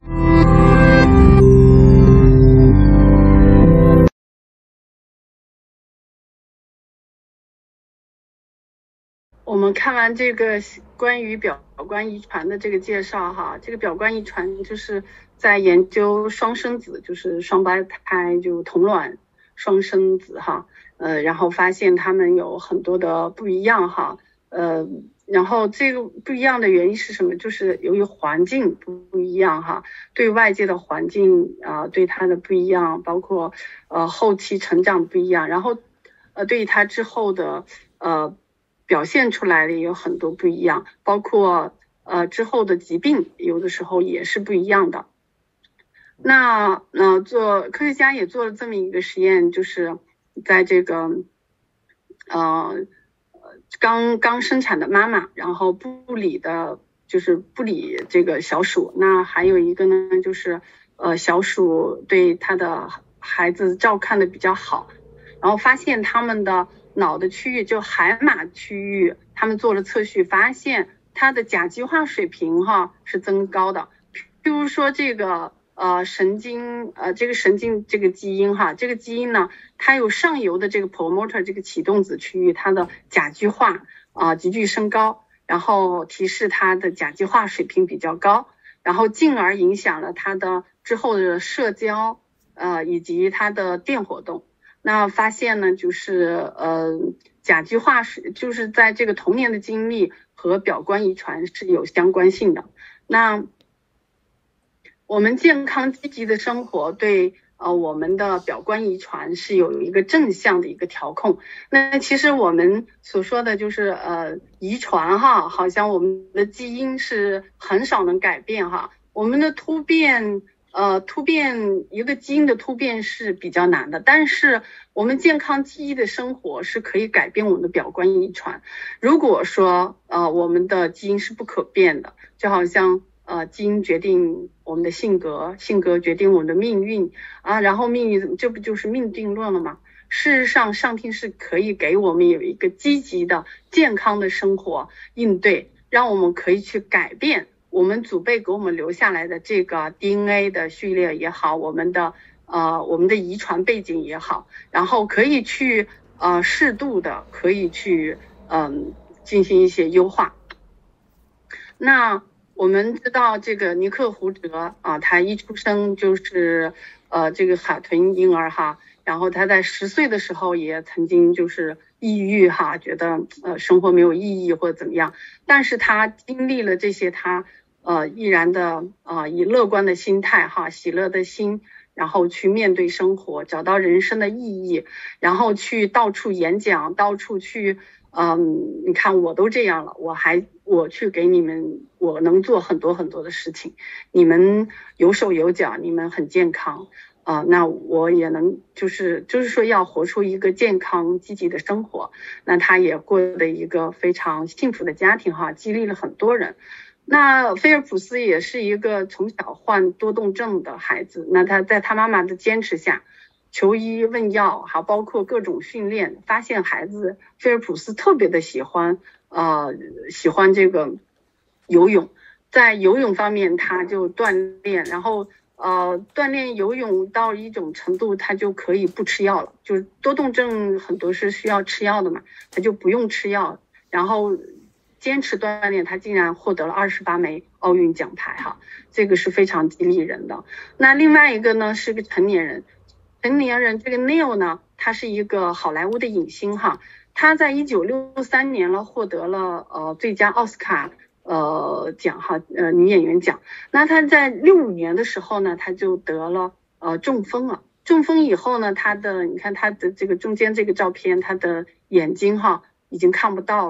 我们看完这个关于表观遗传的这个介绍哈，这个表观遗传就是在研究双生子，就是双胞胎就同卵双生子哈，呃，然后发现他们有很多的不一样哈，呃，然后这个不一样的原因是什么？就是由于环境不一样哈，对外界的环境啊、呃，对他的不一样，包括呃后期成长不一样，然后呃对于他之后的呃。表现出来的也有很多不一样，包括呃之后的疾病有的时候也是不一样的。那呃做科学家也做了这么一个实验，就是在这个呃刚刚生产的妈妈，然后不理的就是不理这个小鼠，那还有一个呢就是呃小鼠对他的孩子照看的比较好，然后发现他们的脑的区域就海马区域，他们做了测序，发现它的甲基化水平哈是增高的。譬如说这个呃神经呃这个神经这个基因哈，这个基因呢，它有上游的这个 promoter 这个启动子区域，它的甲基化啊、呃、急剧升高，然后提示它的甲基化水平比较高，然后进而影响了它的之后的社交呃以及它的电活动。那发现呢，就是呃，甲基化是就是在这个童年的经历和表观遗传是有相关性的。那我们健康积极的生活对呃我们的表观遗传是有一个正向的一个调控。那其实我们所说的就是呃遗传哈，好像我们的基因是很少能改变哈，我们的突变。呃，突变一个基因的突变是比较难的，但是我们健康积极的生活是可以改变我们的表观遗传。如果说呃我们的基因是不可变的，就好像呃基因决定我们的性格，性格决定我们的命运啊，然后命运这不就是命定论了吗？事实上，上天是可以给我们有一个积极的、健康的生活应对，让我们可以去改变。我们祖辈给我们留下来的这个 D N A 的序列也好，我们的呃我们的遗传背景也好，然后可以去呃适度的可以去嗯、呃、进行一些优化。那我们知道这个尼克胡哲啊，他一出生就是呃这个海豚婴儿哈，然后他在十岁的时候也曾经就是抑郁哈，觉得呃生活没有意义或者怎么样，但是他经历了这些，他呃毅然的呃以乐观的心态哈，喜乐的心，然后去面对生活，找到人生的意义，然后去到处演讲，到处去嗯，你看我都这样了，我还我去给你们，我能做很多很多的事情，你们有手有脚，你们很健康啊、呃，那我也能就是就是说要活出一个健康积极的生活，那他也过得一个非常幸福的家庭哈，激励了很多人。那菲尔普斯也是一个从小患多动症的孩子，那他在他妈妈的坚持下，求医问药，还包括各种训练，发现孩子菲尔普斯特别的喜欢呃喜欢这个游泳，在游泳方面他就锻炼，然后呃锻炼游泳到一种程度，他就可以不吃药了，就是多动症很多是需要吃药的嘛，他就不用吃药，然后坚持锻炼，他竟然获得了二十八枚奥运奖牌哈，这个是非常激励人的。那另外一个呢是个成年人，成年人这个 Neil 呢，他是一个好莱坞的影星哈，他在一九六三年了获得了呃最佳奥斯卡呃奖哈呃女演员奖。那他在六五年的时候呢，他就得了呃中风了。中风以后呢，他的你看他的这个中间这个照片，他的眼睛哈已经看不到了。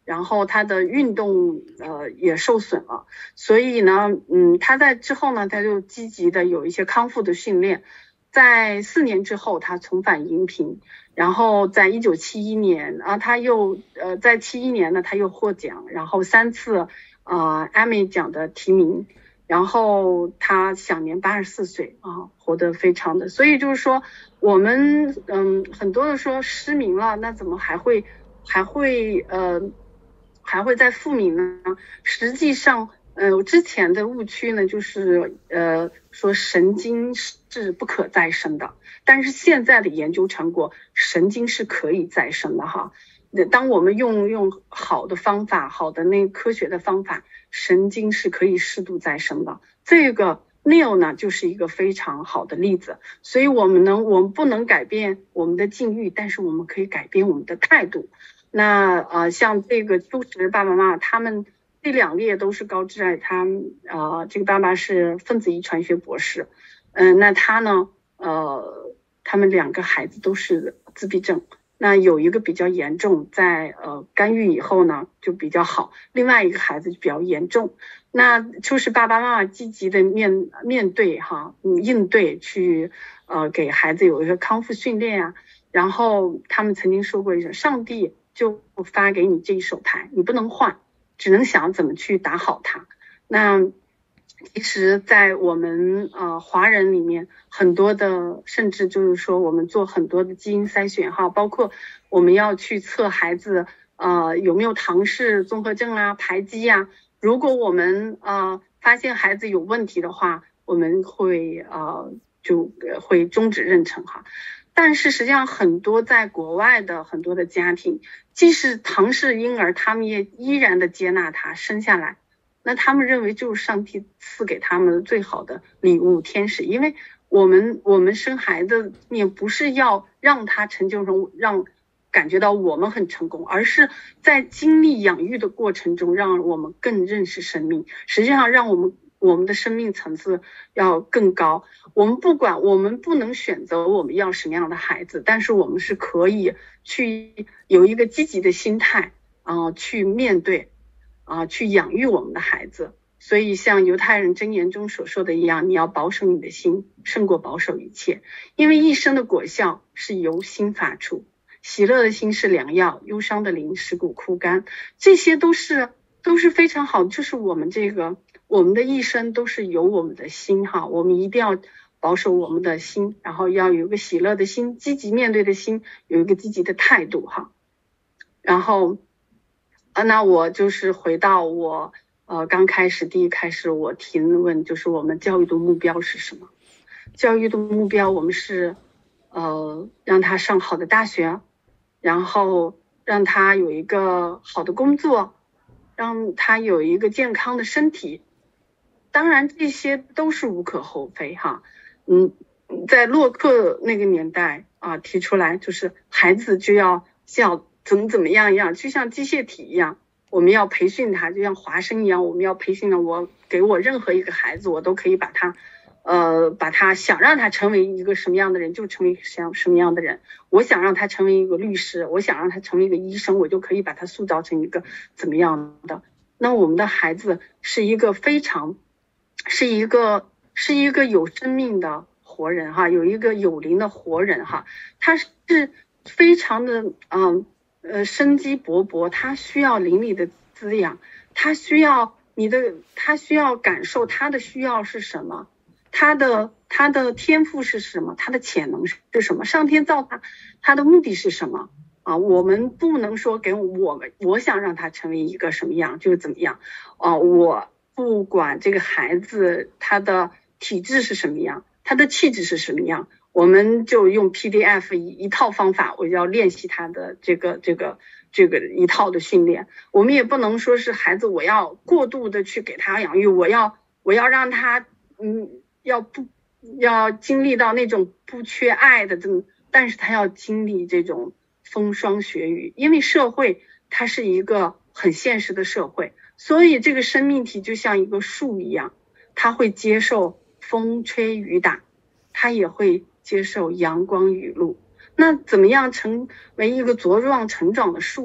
然后他的运动呃也受损了，所以呢，嗯，他在之后呢，他就积极的有一些康复的训练，在四年之后，他重返荧屏，然后在一九七一年啊，他又呃在七一年呢，他又获奖，然后三次呃艾美奖的提名，然后他享年八十四岁啊，活得非常的，所以就是说我们嗯很多的说失明了，那怎么还会还会呃。还会再复明呢？实际上，呃，之前的误区呢，就是呃说神经是不可再生的，但是现在的研究成果，神经是可以再生的哈。当我们用用好的方法，好的那科学的方法，神经是可以适度再生的。这个 Neil 呢，就是一个非常好的例子。所以我们呢，我们不能改变我们的境遇，但是我们可以改变我们的态度。那呃，像这个秋实爸爸妈妈，他们这两列都是高智爱，他呃，这个爸爸是分子遗传学博士，嗯、呃，那他呢，呃，他们两个孩子都是自闭症，那有一个比较严重，在呃干预以后呢就比较好，另外一个孩子就比较严重。那秋实爸爸妈妈积极的面面对哈，嗯，应对去呃给孩子有一个康复训练啊，然后他们曾经说过一声，上帝就发给你这一手牌，你不能换，只能想怎么去打好它。那其实在我们呃华人里面，很多的甚至就是说我们做很多的基因筛选哈，包括我们要去测孩子呃有没有唐氏综合症啊、排畸啊，如果我们呃发现孩子有问题的话，我们会呃就会终止妊娠哈。但是实际上很多在国外的很多的家庭，即使唐氏婴儿，他们也依然的接纳他生下来，那他们认为就是上帝赐给他们最好的礼物，天使。因为我们我们生孩子也不是要让他成就成让感觉到我们很成功，而是在经历养育的过程中，让我们更认识生命，实际上让我们我们的生命层次要更高。我们不管，我们不能选择我们要什么样的孩子，但是我们是可以去有一个积极的心态啊、呃，去面对啊、呃，去养育我们的孩子。所以像犹太人箴言中所说的一样，你要保守你的心，胜过保守一切，因为一生的果效是由心发出。喜乐的心是良药，忧伤的灵使骨枯干，这些都是都是非常好，就是我们这个我们的一生都是由我们的心哈，我们一定要保守我们的心，然后要有一个喜乐的心，积极面对的心，有一个积极的态度哈。然后啊，那我就是回到我呃刚开始第一开始我提问，就是我们教育的目标是什么？教育的目标我们是呃让他上好的大学，然后让他有一个好的工作，让他有一个健康的身体。当然这些都是无可厚非哈。嗯，在洛克那个年代啊，提出来就是孩子就要要怎么怎么样一样，就像机械体一样，我们要培训他，就像华生一样，我们要培训了。我给我任何一个孩子，我都可以把他呃把他想让他成为一个什么样的人就成为什么什么样的人，我想让他成为一个律师，我想让他成为一个医生，我就可以把他塑造成一个怎么样的。那我们的孩子是一个非常是一个是一个有生命的活人哈，有一个有灵的活人哈，他是非常的嗯呃生机勃勃，他需要灵力的滋养，他需要你的他需要感受他的需要是什么，他的他的天赋是什么，他的潜能是什么，上天造他他的目的是什么啊？我们不能说给我们我想让他成为一个什么样就是怎么样啊，我不管这个孩子他的体质是什么样，他的气质是什么样，我们就用 P D F 一, 一套方法，我要练习他的这个这个这个一套的训练。我们也不能说是孩子我要过度的去给他养育，我要我要让他嗯要不要经历到那种不缺爱的这种，但是他要经历这种风霜雪雨，因为社会它是一个很现实的社会，所以这个生命体就像一个树一样，它会接受风吹雨打，它也会接受阳光雨露。那怎么样成为一个茁壮成长的树呢？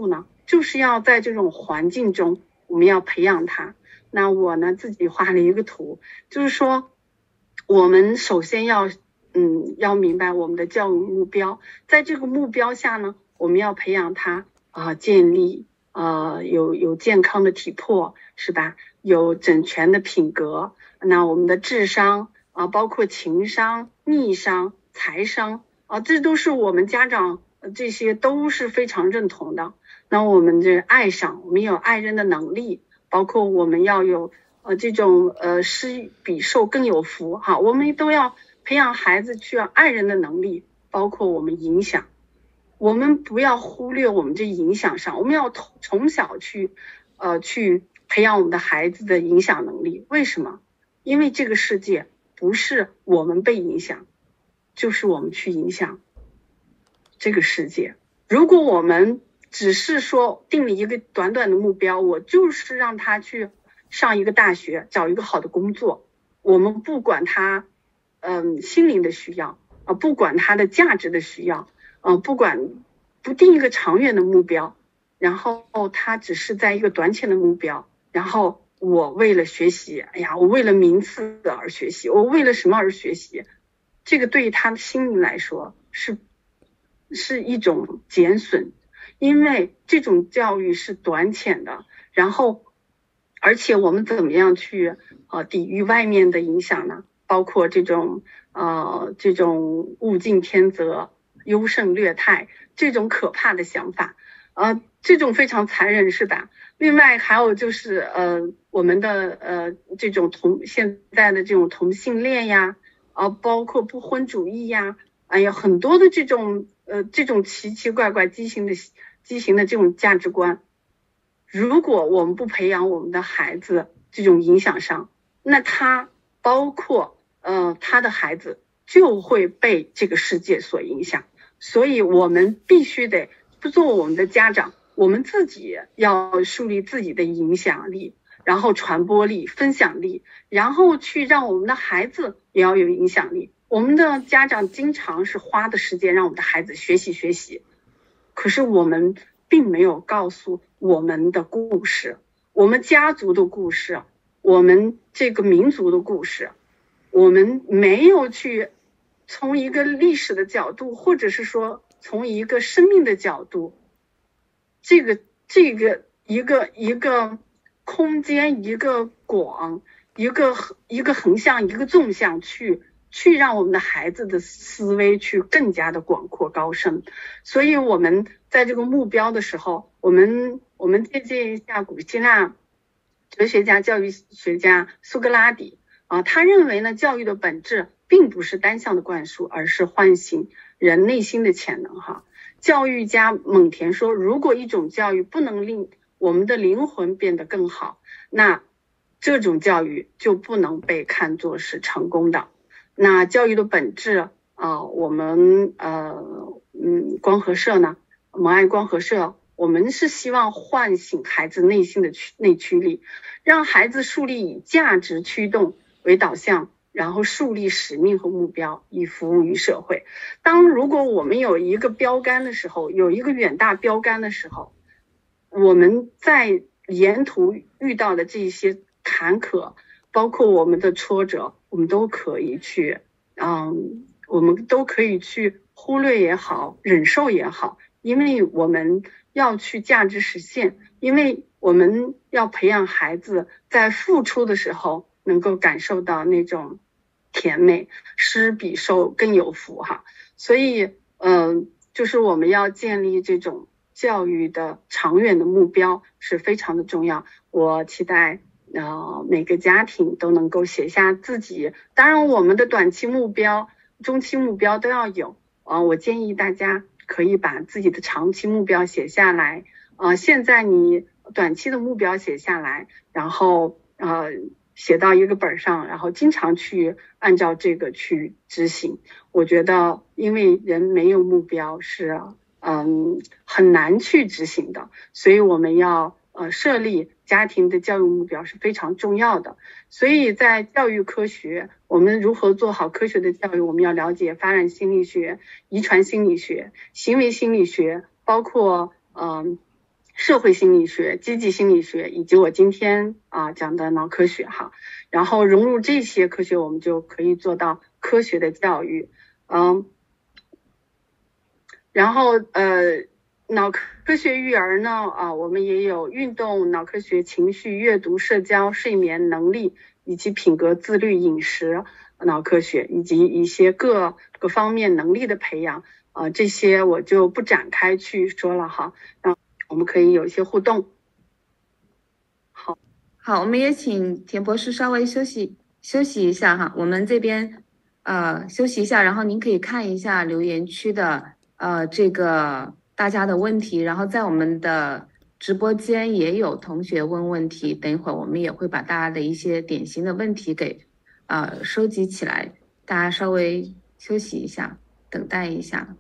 就是要在这种环境中，我们要培养他。那我呢自己画了一个图，就是说我们首先要嗯要明白我们的教育目标，在这个目标下呢，我们要培养他啊、呃、建立呃有有健康的体魄，是吧？有整全的品格，那我们的智商啊、呃，包括情商、逆商、财商啊、呃，这都是我们家长、呃、这些都是非常认同的。那我们这爱上，我们有爱人的能力，包括我们要有呃这种呃施比受更有福哈，我们都要培养孩子去爱人的能力，包括我们影响，我们不要忽略我们这影响上，我们要从小去呃去培养我们的孩子的影响能力。为什么？因为这个世界不是我们被影响，就是我们去影响这个世界。如果我们只是说定了一个短短的目标，我就是让他去上一个大学，找一个好的工作，我们不管他嗯心灵的需要啊，不管他的价值的需要啊，不管不定一个长远的目标，然后他只是在一个短浅的目标，然后我为了学习，哎呀，我为了名次而学习，我为了什么而学习，这个对于他的心灵来说是是一种减损。因为这种教育是短浅的，然后而且我们怎么样去呃抵御外面的影响呢？包括这种呃这种物竞天择、优胜劣汰这种可怕的想法，呃这种非常残忍，是吧？另外还有就是呃我们的呃这种同现在的这种同性恋呀，啊、呃、包括不婚主义呀，哎呀很多的这种呃这种奇奇怪怪畸形的畸形的这种价值观，如果我们不培养我们的孩子这种影响上，那他包括呃他的孩子就会被这个世界所影响。所以我们必须得做我们的家长，我们自己要树立自己的影响力，然后传播力、分享力，然后去让我们的孩子也要有影响力。我们的家长经常是花的时间让我们的孩子学习学习，可是我们并没有告诉我们的故事，我们家族的故事，我们这个民族的故事，我们没有去从一个历史的角度，或者是说从一个生命的角度，这个这个一个一个空间，一个广，一个一个横向，一个纵向去去让我们的孩子的思维去更加的广阔高深。所以我们在这个目标的时候，我们我们借鉴一下古希腊哲学家、教育学家苏格拉底啊，他认为呢，教育的本质并不是单向的灌输，而是唤醒人内心的潜能哈。教育家蒙田说，如果一种教育不能令我们的灵魂变得更好，那这种教育就不能被看作是成功的。那教育的本质啊、呃，我们呃嗯光合社呢，蒙爱光合社，我们是希望唤醒孩子内心的内驱力，让孩子树立以价值驱动为导向，然后树立使命和目标，以服务于社会。当如果我们有一个标杆的时候，有一个远大标杆的时候，我们在沿途遇到的这些坎坷，包括我们的挫折，我们都可以去嗯，我们都可以去忽略也好，忍受也好，因为我们要去价值实现，因为我们要培养孩子在付出的时候能够感受到那种甜美，施比受更有福哈。所以嗯、呃，就是我们要建立这种教育的长远的目标是非常的重要。我期待呃每个家庭都能够写下自己，当然我们的短期目标、中期目标都要有啊、呃。我建议大家可以把自己的长期目标写下来，呃，现在你短期的目标写下来，然后呃写到一个本上，然后经常去按照这个去执行。我觉得因为人没有目标是嗯很难去执行的，所以我们要呃设立家庭的教育目标是非常重要的。所以在教育科学，我们如何做好科学的教育，我们要了解发展心理学、遗传心理学、行为心理学，包括嗯、呃、 社会心理学、积极心理学，以及我今天啊讲的脑科学哈，然后融入这些科学，我们就可以做到科学的教育。嗯，然后呃，脑科学育儿呢啊，我们也有运动、脑科学、情绪、阅读、社交、睡眠能力以及品格、自律、饮食脑科学，以及一些各个方面能力的培养。呃，这些我就不展开去说了哈。那我们可以有一些互动。好，
好，我们也请田博士稍微休息休息一下哈。我们这边呃休息一下，然后您可以看一下留言区的呃这个大家的问题，然后在我们的直播间也有同学问问题，等一会儿我们也会把大家的一些典型的问题给呃收集起来，大家稍微休息一下，等待一下。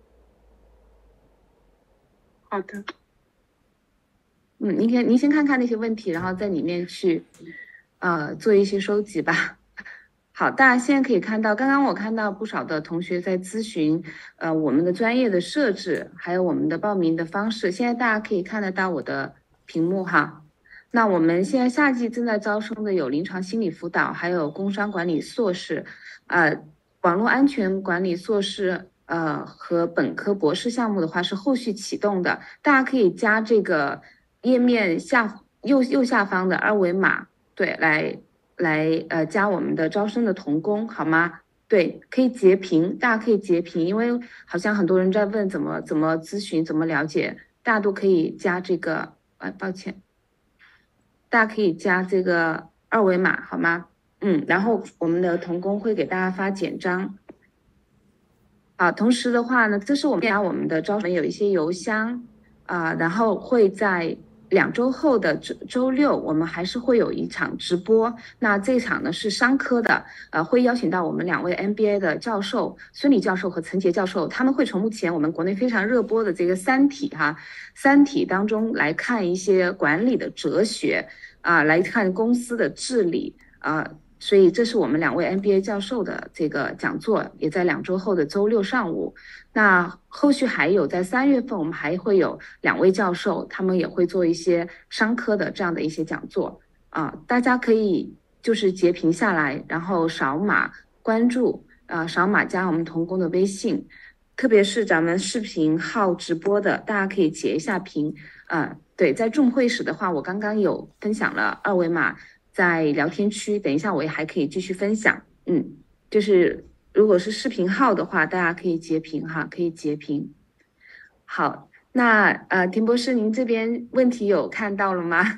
好的。
嗯，您先您先看看那些问题，然后在里面去呃做一些收集吧。好，大家现在可以看到，刚刚我看到不少的同学在咨询呃我们的专业的设置，还有我们的报名的方式。现在大家可以看得到我的屏幕哈。那我们现在夏季正在招生的有临床心理辅导，还有工商管理硕士，呃，网络安全管理硕士。呃，和本科博士项目的话是后续启动的，大家可以加这个页面下右右下方的二维码，对，来来呃加我们的招生的同工，好吗？对，可以截屏，大家可以截屏，因为好像很多人在问怎么怎么咨询，怎么了解，大家都可以加这个，呃，抱歉，大家可以加这个二维码，好吗？嗯，然后我们的同工会给大家发简章。啊，同时的话呢，这是我们家我们的招生有一些邮箱啊，然后会在两周后的周周六，我们还是会有一场直播。那这场呢是商科的，呃，会邀请到我们两位 M B A 的教授孙理教授和陈杰教授，他们会从目前我们国内非常热播的这个三体哈，三体当中来看一些管理的哲学啊，来看公司的治理啊。所以这是我们两位 M B A 教授的这个讲座，也在两周后的周六上午。那后续还有在三月份，我们还会有两位教授，他们也会做一些商科的这样的一些讲座啊，大家可以就是截屏下来，然后扫码关注啊，扫码加我们同工的微信，特别是咱们视频号直播的，大家可以截一下屏啊。对，在众会时的话，我刚刚有分享了二维码。在聊天区，等一下我也还可以继续分享。嗯，就是如果是视频号的话，大家可以截屏哈，可以截屏。好，那呃，田博士，您这边问题有看到了吗？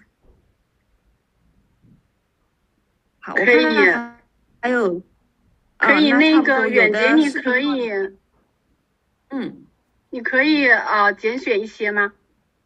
好，
可以。
还有，
可以、呃、那个远杰，你可以，
嗯，
你可以啊、呃、拣选一些吗？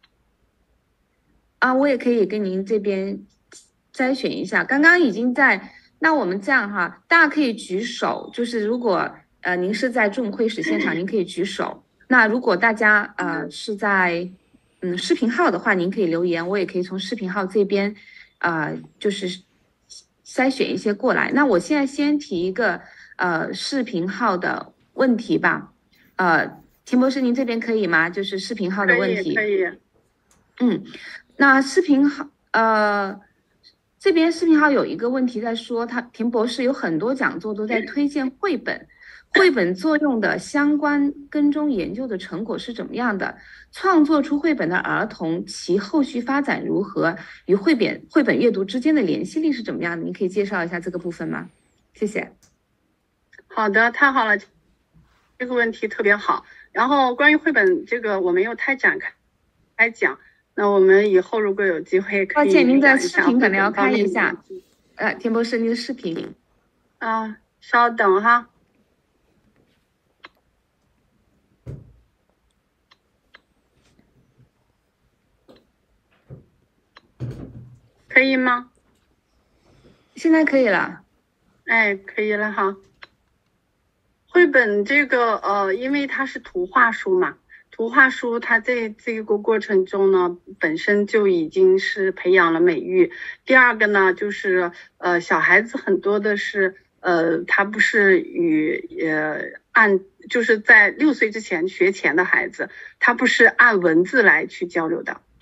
啊，我也可以跟您这边。筛选一下，刚刚已经在，那我们这样哈，大家可以举手，就是如果呃您是在众会室现场，您可以举手。那如果大家呃是在嗯视频号的话，您可以留言，我也可以从视频号这边啊、呃、就是筛选一些过来。那我现在先提一个呃视频号的问题吧，呃田博士您这边可以吗？就是视频号的问题。
可以。可以
嗯，那视频号呃。这边视频号有一个问题在说，他田博士有很多讲座都在推荐绘本，绘本作用的相关跟踪研究的成果是怎么样的？创作出绘本的儿童其后续发展如何？与绘本绘本阅读之间的联系力是怎么样的？你可以介绍一下这个部分吗？谢谢。
好的，太好了，这个问题特别好。然后关于绘本这个我没有太展开来讲。那我们以后如果有机会可以，
抱歉，您的视频可能要开一下。呃，田博士，您的视频。
啊，稍等哈。可以吗？
现在可以了。
哎，可以了哈。绘本这个呃，因为它是图画书嘛。图画书它在这个过程中呢，本身就已经是培养了美育。第二个呢，就是呃小孩子很多的是呃他不是与呃按就是在六岁之前学前的孩子，他不是按文字来去交流的，他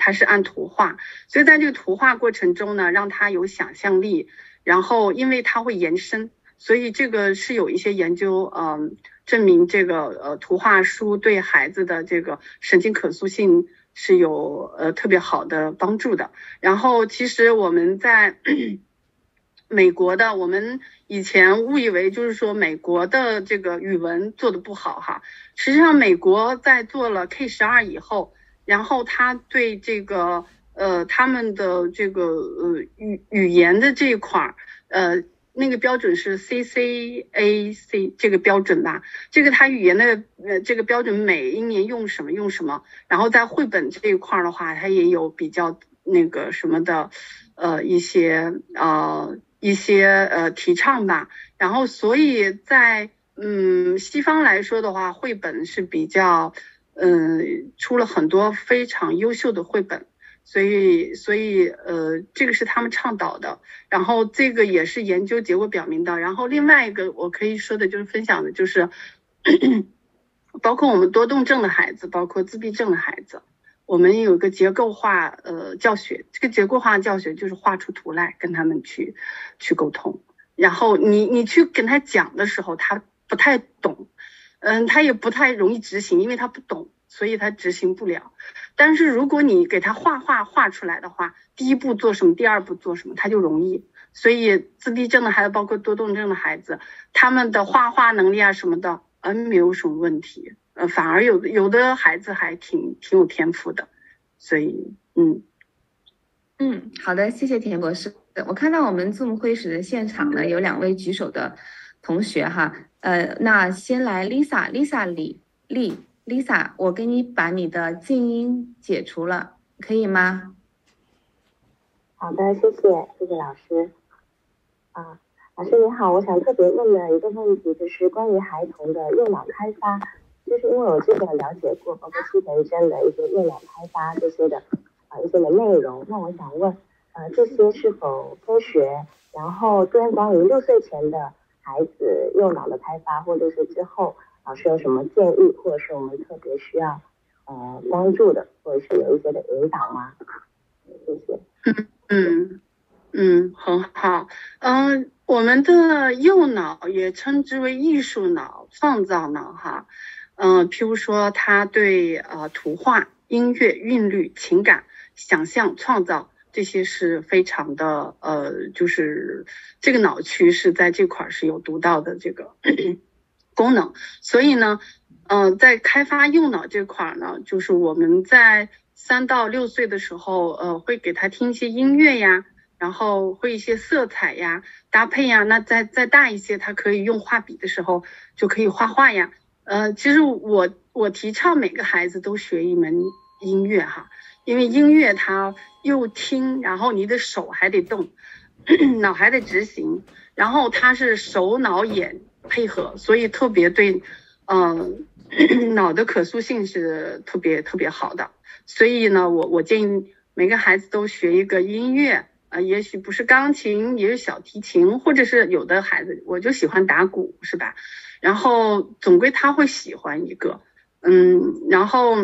它是按图画，所以在这个图画过程中呢，让他有想象力，然后因为它会延伸，所以这个是有一些研究，嗯、呃，证明这个呃图画书对孩子的这个神经可塑性是有呃特别好的帮助的。然后其实我们在美国的，我们以前误以为就是说美国的这个语文做的不好哈，实际上美国在做了 K 十二以后，然后他对这个呃他们的这个呃语语言的这一块呃那个标准是 C C A C 这个标准吧，这个他语言的呃这个标准每一年用什么用什么，然后在绘本这一块的话，它也有比较那个什么的呃一些呃一些呃提倡吧，然后所以在嗯西方来说的话，绘本是比较嗯、呃、出了很多非常优秀的绘本，所以所以呃这个是他们倡导的，然后这个也是研究结果表明的。然后另外一个我可以说的就是分享的就是包括我们多动症的孩子，包括自闭症的孩子，我们有一个结构化呃教学，这个结构化教学就是画出图来跟他们去去沟通，然后你你去跟他讲的时候他不太懂，嗯，他也不太容易执行，因为他不懂，所以他执行不了。但是如果你给他画画画出来的话，第一步做什么，第二步做什么，他就容易。所以自闭症的孩子包括多动症的孩子，他们的画画能力啊什么的呃没有什么问题，呃反而有的有的孩子还挺挺有天赋的。所以嗯
嗯，好的，谢谢田博士。我看到我们 Zoom 会议室的现场呢有两位举手的同学哈，呃，那先来 Lisa Lisa 李丽 Lisa， 我给你把你的静音解除了，可以吗？
好的，谢谢谢谢老师。啊，老师你好，我想特别问的一个问题就是关于孩童的右脑开发，就是因为我这个了解过，包括七田真的一些右脑开发这些的啊一些的内容，那我想问，呃，这些是否科学？然后跟关于六岁前的孩子右脑的开发，或者是之后，老师有什么建议，或者是我们特别需要呃关注的，或者是有一些的引导吗？谢谢。
嗯嗯，很好。嗯，我们的右脑也称之为艺术脑、创造脑哈。嗯，譬如说他对呃图画、音乐、韵律、情感、想象、创造这些是非常的呃，就是这个脑区是在这块是有独到的这个功能。所以呢，嗯、呃，在开发右脑这块呢，就是我们在三到六岁的时候，呃，会给他听一些音乐呀，然后会一些色彩呀、搭配呀。那再再大一些，他可以用画笔的时候就可以画画呀。呃，其实我我提倡每个孩子都学一门音乐哈，因为音乐它又听，然后你的手还得动，脑还得执行，然后它是手脑眼配合，所以特别对，嗯、呃，脑的可塑性是特别特别好的。所以呢，我我建议每个孩子都学一个音乐，呃，也许不是钢琴，也是小提琴，或者是有的孩子我就喜欢打鼓，是吧？然后总归他会喜欢一个，嗯，然后，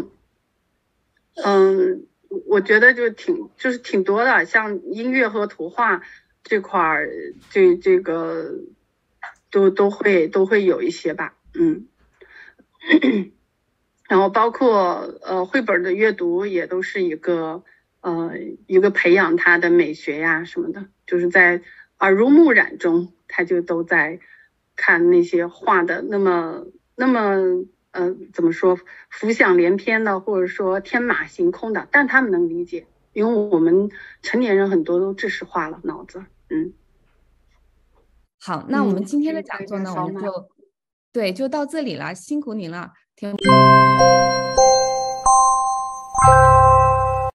嗯，我觉得就挺就是挺多的，像音乐和图画这块儿，这这个都都会都会有一些吧，嗯。然后包括呃绘本的阅读也都是一个呃一个培养他的美学呀什么的，就是在耳濡目染中，他就都在看那些画的那么那么呃怎么说浮想联翩的，或者说天马行空的，但他们能理解，因为我们成年人很多都知识化了脑子，嗯。
好，那我们今天的讲座呢，嗯、我们就对就到这里了，辛苦您了，田。